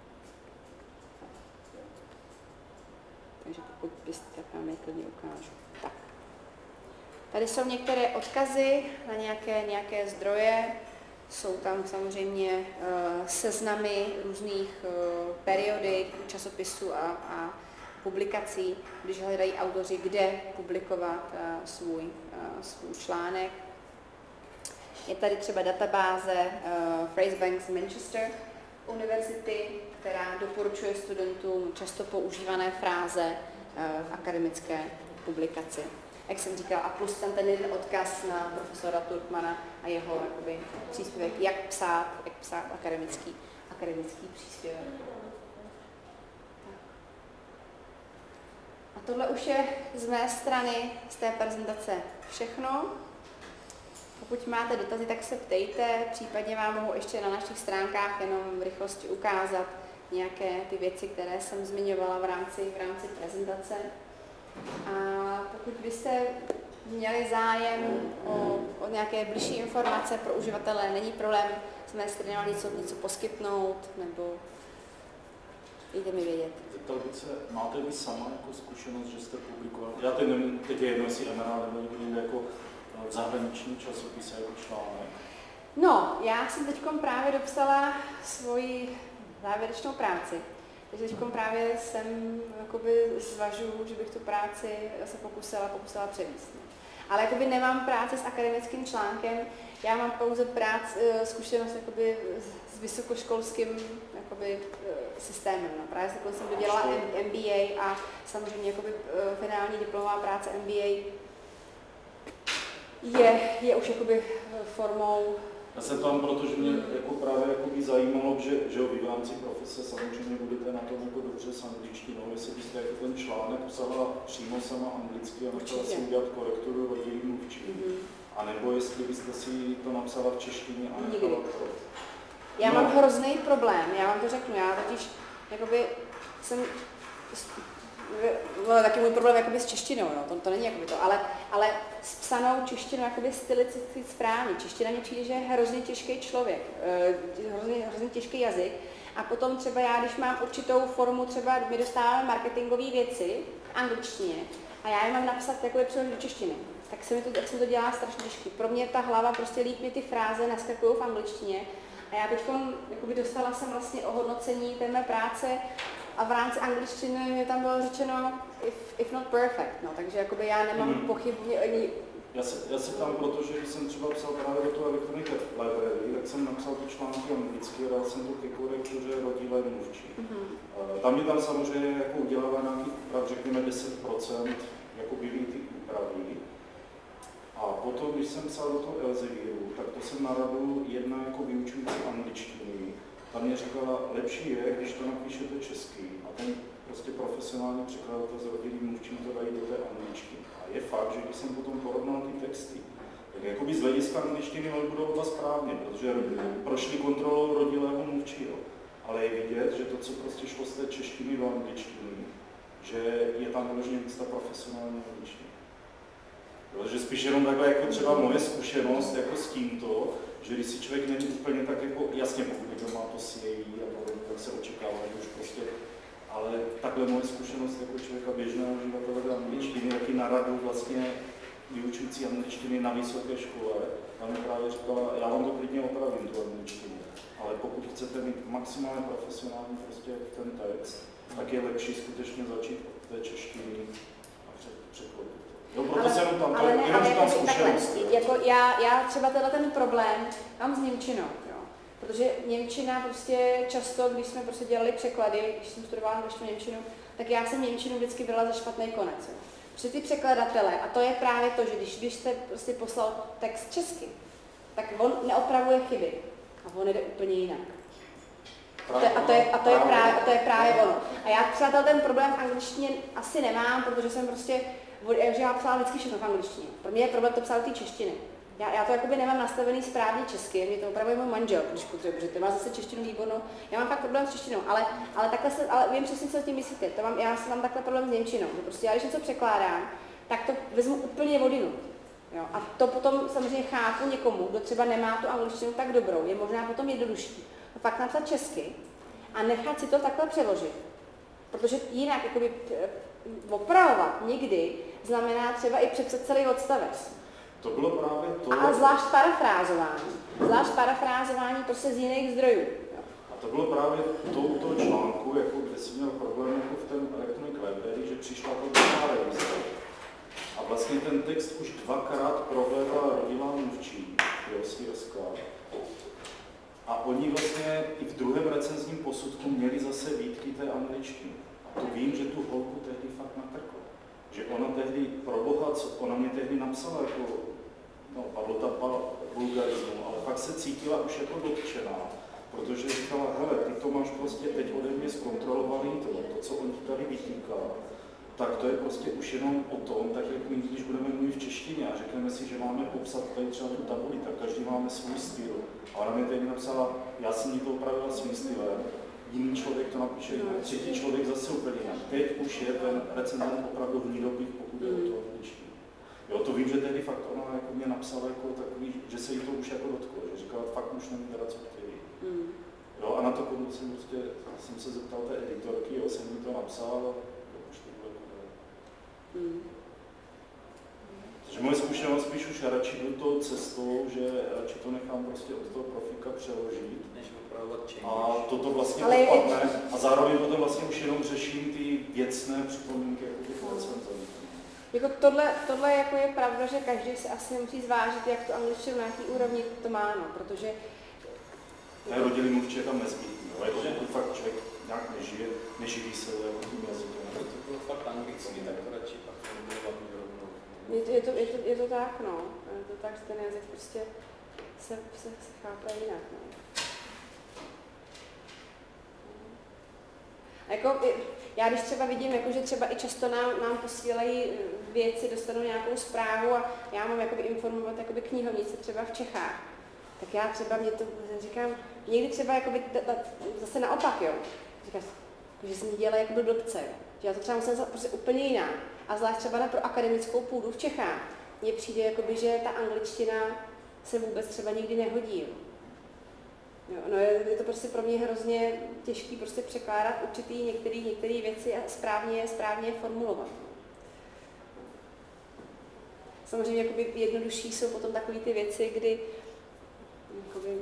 [SPEAKER 1] Takže pokud byste, tak vám je klidně ukážu. Tak. Tady jsou některé odkazy na nějaké zdroje. Jsou tam samozřejmě seznamy různých periodik, časopisů a publikací, když hledají autoři, kde publikovat svůj článek. Je tady třeba databáze Fraser Banks z Manchester univerzity, která doporučuje studentům často používané fráze v akademické publikaci. Jak jsem říkala, a plus tam ten jeden odkaz na profesora Turkmana a jeho příspěvek, jak psát akademický příspěvek. A tohle už je z mé strany, z té prezentace všechno. Pokud máte dotazy, tak se ptejte, případně vám mohu ještě na našich stránkách jenom v rychlosti ukázat nějaké ty věci, které jsem zmiňovala v rámci prezentace. A pokud byste měli zájem o nějaké bližší informace pro uživatele, není problém z mé strany něco poskytnout, nebo dejte mi vědět.
[SPEAKER 2] Zeptal bych se, máte vy sama jako zkušenost, že jste publikoval, já teď je jedno, jestli Emerald nebo někdy jako v zahraniční časopise jako článek?
[SPEAKER 1] No, já jsem teď právě dopsala svoji závěrečnou práci. Takže teď právě zvažuji, že bych tu práci se pokusila převést. Ale nemám práci s akademickým článkem, já mám pouze zkušenost s vysokoškolským systémem. No. Právě jsem dodělala MBA a samozřejmě finální diplomová práce MBA je už formou.
[SPEAKER 2] Já jsem tam, protože mě právě zajímalo, že vy v rámci profese samozřejmě budete na tom dobře s angličtinou, jestli byste ten článek psala přímo sama anglicky a nechala si udělat korekturu rodilý mluvčí. A nebo jestli byste si to napsala v češtině a nechala to.
[SPEAKER 1] Já mám hrozný problém, já vám to řeknu, já totiž jsem taky můj problém s češtinou, no, to není to, ale s psanou češtinou stylisticky správně. Čeština mi přijde, že je hrozně těžký člověk, hrozně těžký jazyk. A potom třeba já, když mám určitou formu, třeba my dostáváme marketingové věci v angličtině a já je mám napsat přeložit do češtiny, tak se to dělá strašně těžký. Pro mě ta hlava líp mi ty fráze naskakují v angličtině a já teď dostala jsem vlastně ohodnocení té mé práce a v rámci angličtiny mi tam bylo řečeno if not perfect, no, takže já nemám pochybně ani
[SPEAKER 2] Já se tam, protože když jsem třeba psal právě do toho Electronic Library, tak jsem napsal ty články anglicky a dal jsem to ke korektuře rodilé mluvčí. Tam je tam samozřejmě jako udělává nějaký úprav, řekněme 10%, jako byly ty úpravy. A potom, když jsem psal do toho Elsevíru, tak to jsem na radu jedna jako vyučující angličtiny. Ta mě říkala, lepší je, když to napíšete česky a ten prostě profesionální překladatel s rodinným mluvčím to dají do té angličtiny. A je fakt, že když jsem potom porovnal ty texty, tak jakoby z hlediska angličtiny budou oba správně, protože prošli kontrolou rodilého mluvčího. Ale je vidět, že to, co prostě šlo z té češtiny do angličtiny, že je tam vyloženě víc ta profesionální angličtina. Protože spíš jenom takhle jako třeba moje zkušenost jako s tímto, že když si člověk není úplně tak jako, jasně pokud někdo má to CAE a tak se očekává, že už prostě, ale takhle moje zkušenost jako člověka běžného uživatele angličtiny, taky na radu vlastně vyučující angličtiny na vysoké škole, tam mi právě říkala, já vám to klidně opravím, tu angličtinu, ale pokud chcete mít maximálně profesionální prostě ten text, tak je lepší skutečně začít od té češtiny a překlopit. Jo, proto se jenom tam,
[SPEAKER 1] ale ne,
[SPEAKER 2] jenom říkám
[SPEAKER 1] zkušenost. Jako já třeba ten problém mám s němčinou, jo. Protože němčina prostě často, když jsme prostě dělali překlady, když jsem studovala němčinu, tak já jsem němčinu vždycky brala za špatný konec. Jo. Protože ty překladatele, a to je právě to, že když jste prostě poslal text česky, tak on neopravuje chyby a on jde úplně jinak. A to je právě ono. A já třeba ten problém v angličtině asi nemám, protože jsem prostě, že já psala vždycky všechno v angličtině. Pro mě je problém to psát té češtiny. Já to jakoby nemám nastavený správně česky, mě to opravuje můj manžel, když potřebuje, protože ty má zase češtinu výbornou. Já mám fakt problém s češtinou, ale vím přesně, co tím myslíte. Já mám takhle problém s němčinou, že prostě já když něco překládám, tak to vezmu úplně vodinu. Jo? A to potom samozřejmě chápu někomu, kdo třeba nemá tu angličtinu tak dobrou, je možná potom jednodušší. A pak napsat česky a nechat si to takhle přeložit. Protože jinak jakoby, opravovat někdy znamená třeba i přepsat celý odstavec.
[SPEAKER 2] To bylo právě to.
[SPEAKER 1] A zvlášť parafrázování. Zvlášť parafrázování prostě z jiných zdrojů. Jo.
[SPEAKER 2] A to bylo právě to u toho článku, jako, kde jsi měl problém jako v ten Electronic Library, že přišla to druhá revize. A vlastně ten text už dvakrát provedla rodilá mluvčí, Svěrská. A oni vlastně i v druhém recenzním posudku měli zase výtky té angličtiny. A to vím, že tu holku tehdy fakt natrkla. Že ona tehdy, pro boha, co ona mě tehdy napsala, jako, no, padlo ta vulgarismu, ale fakt se cítila už jako dotčená, protože říkala, hele, ty to máš prostě teď ode mě zkontrolovaný, to, co on ti tady vytýká, tak to je prostě už jenom o tom, tak jak my, když budeme mluvit v češtině a řekneme si, že máme popsat tady třeba tu tabuli, tak každý máme svůj styl. A ona mi tehdy napsala, já jsem jí to opravila svým stylem, jiný člověk to napíše jinak, třetí člověk zase úplně jinak. Teď už je ten recenzent opravdu hnidopich, pokud je o to angličtinu. Jo, to vím, že tehdy fakt ona jako mě napsala jako takový, že se jí to už jako dotklo, že říkala, fakt už nevím teda, co chtějí. Jo, a na to jsem se zeptal té editorky, jo, jsem mi to napsal, a už to bylo jako Takže moje zkušenost spíš už radši jdu tou cestou, že radši to nechám prostě od toho profika přeložit.
[SPEAKER 6] Než opravovat
[SPEAKER 2] a toto vlastně odpadne a zároveň potom vlastně už jenom řeším ty věcné připomínky jako těch recenzentů.
[SPEAKER 1] Jako tohle jako je pravda, že každý si asi musí zvážit, jak tu angličtinu na jaký úrovni to má, no, protože...
[SPEAKER 2] Ne, rodilý mluvčí je tam nezbytný, ale pokud fakt člověk nějak neživí se jako tím jazykem.
[SPEAKER 6] To bylo fakt anglicky, tak to radši pak formulovat rovnou.
[SPEAKER 1] Je to tak, no. Je to tak, že ten jazyk prostě se chápe jinak, no. Jako, já když třeba vidím, jako, že třeba i často nám posílají věci, dostanou nějakou zprávu a já mám jakoby informovat jakoby knihovnice třeba v Čechách, tak já třeba mě to říkám, někdy třeba jakoby, zase naopak, jo. Říkám, že se mi dělají jakoby blbce, jo. Že já to třeba musím prostě úplně jinak. A zvlášť třeba pro akademickou půdu v Čechách. Mně přijde, jakoby, že ta angličtina se vůbec třeba nikdy nehodí. Jo, no je to prostě pro mě hrozně těžký prostě překládat určitý některé věci a správně formulovat. Samozřejmě jakoby jednodušší jsou potom takové ty věci, kdy jakoby,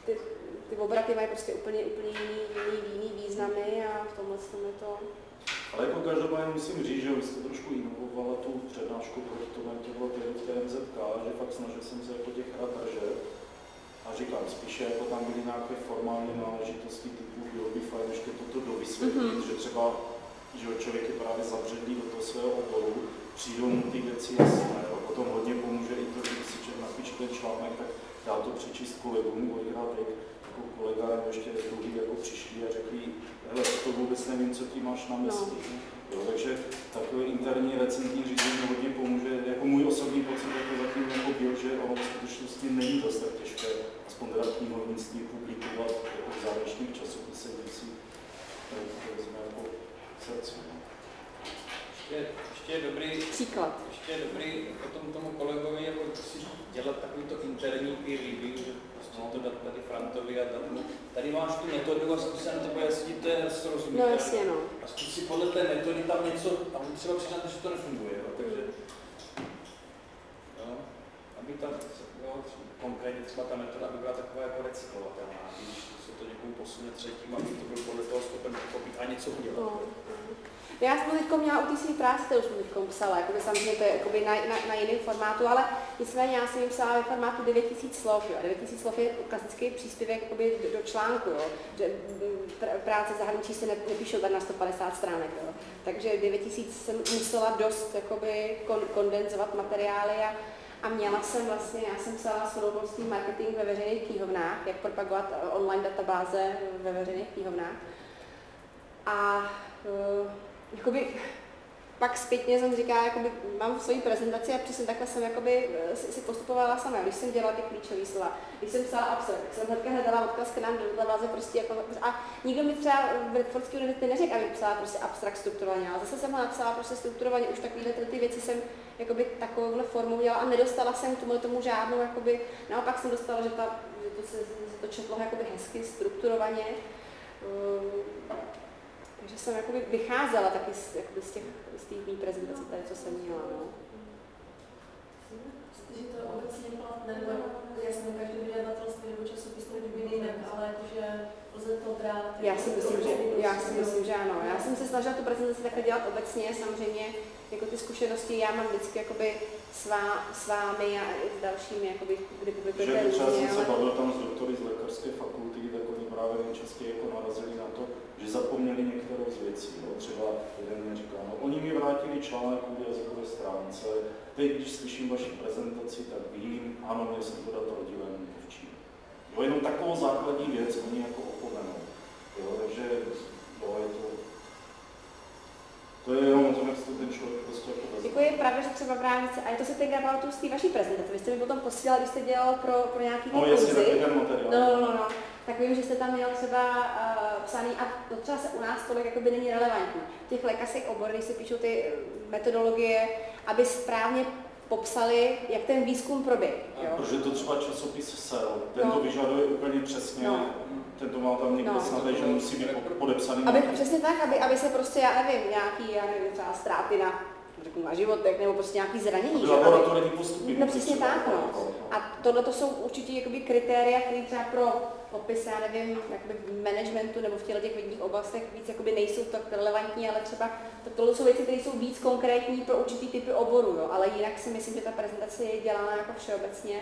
[SPEAKER 1] ty obraty mají prostě úplně jiný významy a v tomhle je to
[SPEAKER 2] Ale jako každopádně musím říct, že vy jste trošku inovovala tu přednášku, protože to bylo v té MZK, že fakt snažil jsem se jako těch rad držet. A říkám, spíše jako tam byly nějaké formální náležitosti typu, bylo by fajn ještě toto dovysvětlit, že třeba, že člověk je právě zabředlý do toho svého oboru, přijdou mu ty věci jasné, a potom hodně pomůže i to, že když si člověk napíše ten článek, tak dá to přečíst kolegům, kolikrát jako kolega nebo ještě druhý jako přišli a řekli, hele, to vůbec nevím, co ty máš na mysli. No. Jo, takže takové interní recenzní řízení hodně pomůže. Jako můj osobní pocit jako zatím jako byl, že ono v skutečnosti není dost tak těžké, aspoň teda v knihovnictví publikovat jako v zahraničních časopisech, když si to vezme jako srdci.
[SPEAKER 6] Ještě je dobrý
[SPEAKER 1] příklad.
[SPEAKER 6] Ještě je dobrý potom tomu kolegovi jako si dělat takovýto interní peer review, že prostě to dát tady Frantovi a dát mu. Tady máš tu metodu a zkus se na to pojasnit, to je srozumitelné.
[SPEAKER 1] No jasně, no.
[SPEAKER 6] A zkus si podle té metody tam něco, a on třeba přiznáte, že to nefunguje, jo, takže jo, aby tam, jo, konkrétně třeba ta metoda by byla taková jako recyklovatelná, když se to někomu posune třetím, aby to byl podle toho schopen pochopit a něco udělat.
[SPEAKER 1] No. Já jsem teď měla u té své práce, kterou jsem teď psala, jakoby samozřejmě to je na jiném formátu, ale nicméně já jsem jim psala ve formátu 9000 slov. Jo. 9000 slov je klasický příspěvek do článku, jo. Že práce zahraničí se nepíšou tak na 150 stránek. Jo. Takže 9000 jsem musela dost jakoby kondenzovat materiály a měla jsem vlastně, já jsem psala shodou marketing ve veřejných knihovnách, jak propagovat online databáze ve veřejných knihovnách. A jakoby, pak zpětně jsem říkala, jakoby, mám svoji prezentaci a přesně takhle jsem jakoby, si postupovala sama, když jsem dělala ty klíčové slova. Když jsem psala abstrakt, jsem hnedka hledala odkaz k nám do databáze prostě jako, a nikdo mi třeba v Redfordské univerzitě neřekl, abych psala prostě abstrakt strukturovaně, ale zase jsem ho napsala prostě strukturovaně, už takovýhle ty věci jsem jakoby takovouhle formou dělala a nedostala jsem k tomu žádnou, jakoby, naopak jsem dostala, že to četlo jakoby hezky, strukturovaně. Takže jsem jakoby vycházela taky z té mý prezentace, tady, co jsem měla. No.
[SPEAKER 3] Že to obecně platné, nebo jasně každý vydavatelství nebo časopis to bude jinak, ale že lze to brát.
[SPEAKER 1] Já si myslím, že ano. Já jsem se snažila tu prezentaci takhle dělat obecně, samozřejmě jako ty zkušenosti já mám vždycky jakoby s vámi a i s dalšími, jakoby, kdy publikujete různě.
[SPEAKER 2] Třeba jsem se bavil tam s doktory z lékařské fakulty, tak oni právě nejčastěji jako narazili na to, že zapomněli některou z věcí. No. Třeba jeden mi říkal, no oni mi vrátili článek o jazykové stránce, teď když slyším vaši prezentaci, tak vím, ano, měl jsem to dát rozdílem mluvčí. Jo, jenom takovou základní věc oni jako opomenou. Jo, takže jo, je to je jenom o tom, jak se ten člověk prostě jako vezme.
[SPEAKER 1] Jako je pravda, že třeba právě, a je to se teď pamatuju z té vaší prezentace, vy jste mi potom posílali, když jste dělal pro nějaký
[SPEAKER 2] kurzy. No jasně, takový ten materiál.
[SPEAKER 1] No. Tak vím, že jste tam měl třeba psaný, a to třeba se u nás tolik jakoby není relevantní. V těch lékařských oborech, když se píšou ty metodologie, aby správně popsali, jak ten výzkum proběh.
[SPEAKER 2] Protože to třeba časopis SEL, ten to vyžaduje úplně přesně, ten to má tam někde snadé, že musí být podepsaný.
[SPEAKER 1] Přesně tak, aby se prostě, já nevím, třeba ztráty na životech, nebo prostě nějaký zranění.
[SPEAKER 2] Laboratorní postupy.
[SPEAKER 1] No přesně tak, no. A tohle to jsou určitě jakoby kritéria, které třeba pro popis, já nevím, jakoby v managementu nebo v těch vědních oblastech víc jakoby nejsou tak relevantní, ale třeba tohle jsou věci, které jsou víc konkrétní pro určitý typy oborů, jo. Ale jinak si myslím, že ta prezentace je dělána jako všeobecně.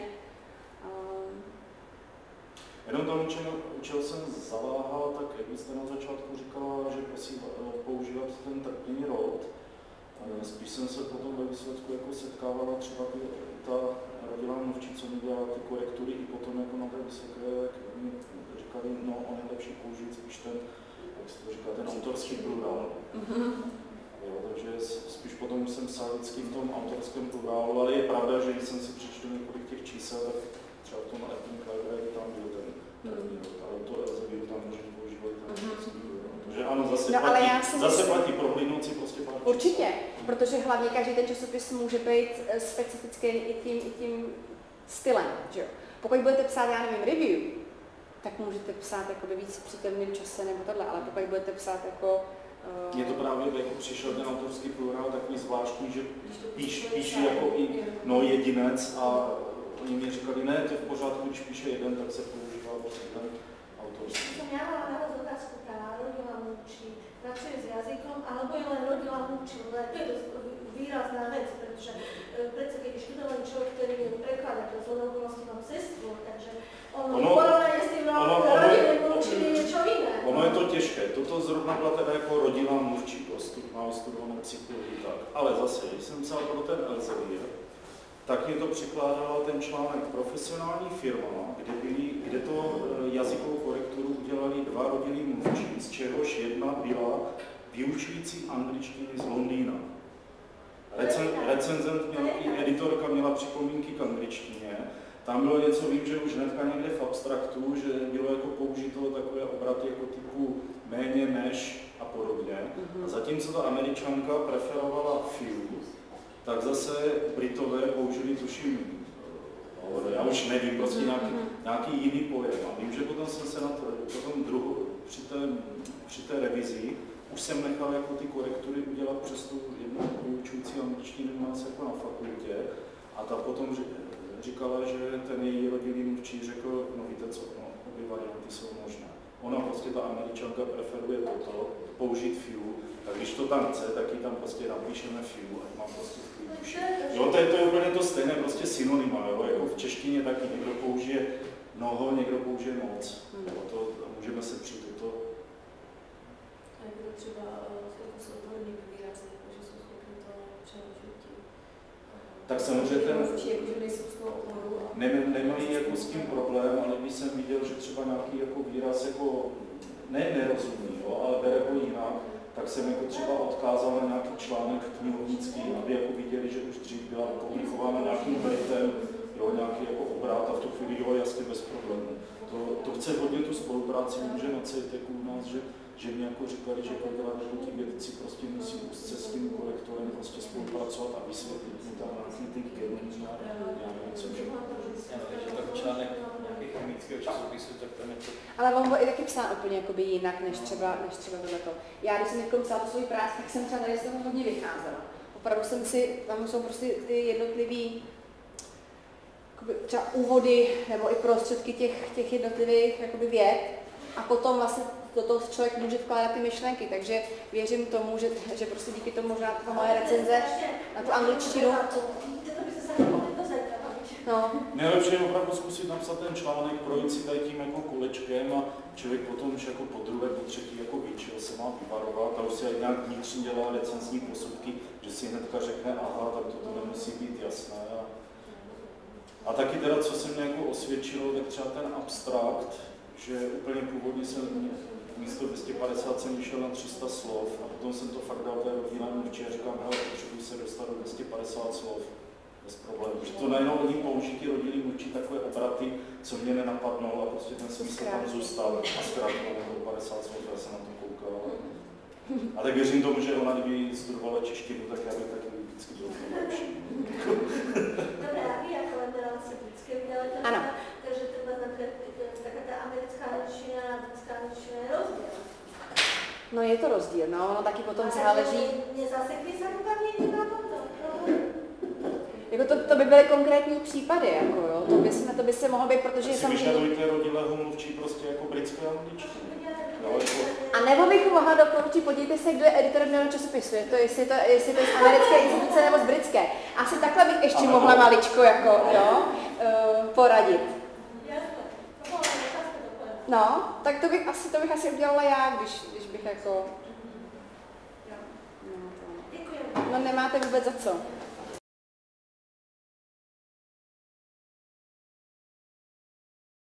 [SPEAKER 2] Jenom tam učil jsem zaváhal, tak jak byste na začátku říkala, že prosím používat ten trpný rod. Spíš jsem se potom ve výsledku jako setkávala třeba ta rodilá mluvčí, co mi dělala ty korektury i potom jako na té vysoké, mi říkali, no on je lepší použít spíš ten, jak se to říká, ten autorský plurál. Jo, takže spíš potom jsem psal vždycky v tom autorském plurálu, ale je pravda, že když jsem si přečetl několik těch čísel, tak třeba v tom Ethnic Library tam byl ten trpný rod, ale to Elsevier tam možná používali ten autorský plurál. Takže ano, zase platí pro hlídnoucí prostě pár čísel.
[SPEAKER 1] Určitě, protože hlavně každý ten časopis může být specifický i tím stylem, že jo. Pokud budete psát, já nevím, review, tak můžete psát jakoby víc v přítomném čase nebo tohle, ale pokud budete psát jako...
[SPEAKER 2] Je to právě, jako přišel ten autorský plurál takový zvláštní, že píše jako i jedinec a oni mi říkali, ne, to je v pořádku, když píše jeden, tak se používá ten autorský.
[SPEAKER 3] Jsem měla otázku právě, dělám učí. Pracuji s jazykom, alebo je len rodila mučil, to je dosť výrazná vec, pretože predsa keď je študovaný človek, ktorý je prekladateľ, z okolností mám sestru, takže porovnanie s tým rodinným mluvčím je čo iné.
[SPEAKER 2] Ono je to těžké, toto zrovna byla teda jako rodinná mluvčí, mám studovanou psychologii tak. Ale zase, když jsem psal pro ten Elsevier, tak mě to překládala ten článek profesionální firma, kde to jazykovou korekturu udělali 2 rodinní mluvčí, z čehož jedna byla vyučující angličtiny z Londýna. Recenzent měl i editorka měla připomínky k angličtině. Tam bylo něco, vím, že už hnedka někde v abstraktu, že bylo jako použito takové obraty jako typu méně než a podobně. A zatímco ta Američanka preferovala few, tak zase Britové použili tuším, já už nevím, prostě nějaký jiný pojem. A vím, že potom jsem se na to, při té revizi, už jsem nechal jako ty korektury udělat přes tu jednu vyučující angličtinu nás jako na fakultě. A ta potom říkala, že ten její rodinný mluvčí řekl, no víte co, no, obě varianty jsou možné. Ona prostě, ta Američanka preferuje toto, použít few, tak když to tam chce, tak ji tam prostě napíšeme few a mám prostě tuši. Jo, to je úplně to stejné, prostě synonyma, jo, jako v češtině taky někdo použije mnoho, někdo použije moc. To můžeme se přijít do toho.
[SPEAKER 3] A je to třeba jsou odborníky výrazně, že jsou schopni to přeložit tím.
[SPEAKER 2] Tak samozřejmě ten
[SPEAKER 3] nemají
[SPEAKER 2] jako s tím problém, ale když jsem viděl, že třeba nějaký jako výraz jako nerozumí, jo, ale bere ho jinak, tak jsem jako třeba odkázal na nějaký článek knihovnický, aby jako viděli, že už dřív byla publikována nějakým Britem, jo, nějaký jako obrat a v tu chvíli jo, jasně bez problémů. To chce hodně tu spolupráci, že na CETECu u nás, že mi jako říkali, že kolikrát ti vědci prostě musí úzce s tím korektorem prostě spolupracovat a vysvětlit mu tam nějaký ty termíny a já nevím, co všechno.
[SPEAKER 6] Takže to článek nějakých chemického časopisu, tak tam je to...
[SPEAKER 1] Ale on byl i taky psán úplně jakoby jinak, než třeba tohleto. Já, když jsem někdo psala tu svou práci, tak jsem třeba tady z toho hodně vycházela. Opravdu jsem si, tam jsou prostě ty jednotlivý třeba úvody nebo i prostředky těch jednotlivých jakoby věd a potom vlastně do toho člověk může vkládat ty myšlenky, takže věřím tomu, že prostě díky tomu možná ta moje recenze na tu angličtinu. No.
[SPEAKER 2] Nejlepší je opravdu zkusit napsat ten článek, projít si tady tím jako kolečkem a člověk potom už jako po druhé, po třetí jako ví, čeho se má vyvarovat a už si nějak vnitřně dělá recenzní posudky, že si hnedka řekne, aha, tak toto nemusí být jasné. A taky teda, co se mě jako osvědčilo, tak třeba ten abstrakt, že úplně původně jsem místo 250 jsem vyšel na 300 slov a potom jsem to fakt dal té rodinné mluvčí a říkám, hele, potřebuji se dostat do 250 slov. Bez problémů. Že to najednou oni použití rodiny mluvčí takové obraty, co mě nenapadnou a prostě ten smysl tam zůstal a zkrátka nebo 50 slov, já jsem na to koukal. A tak věřím tomu, že ona kdyby studovala češtinu, tak já bych taky vždycky byl lepší.
[SPEAKER 3] Dobre, a vy ako liberálci britské vydavateľ, takže treba taká tá americká angličtina a britská angličtina je rozdiel.
[SPEAKER 1] No je to rozdíl, no, ono taky potom záleží.
[SPEAKER 3] Nezasekli sa tam niekde na tomto?
[SPEAKER 1] Jako to by byly konkrétní případy, jako jo, to by se mohlo být, protože
[SPEAKER 2] si vyžadujte rodilého mluvčí prostě jako britské angličtiny.
[SPEAKER 1] A nebo bych mohla doporučit, podívejte se, kdo je editorem mého časopisu, jestli to je z americké instituce nebo z britské. Asi takhle bych ještě mohla maličko jako, jo, poradit. No, tak to bych asi udělala já, když bych jako... No, nemáte vůbec za co.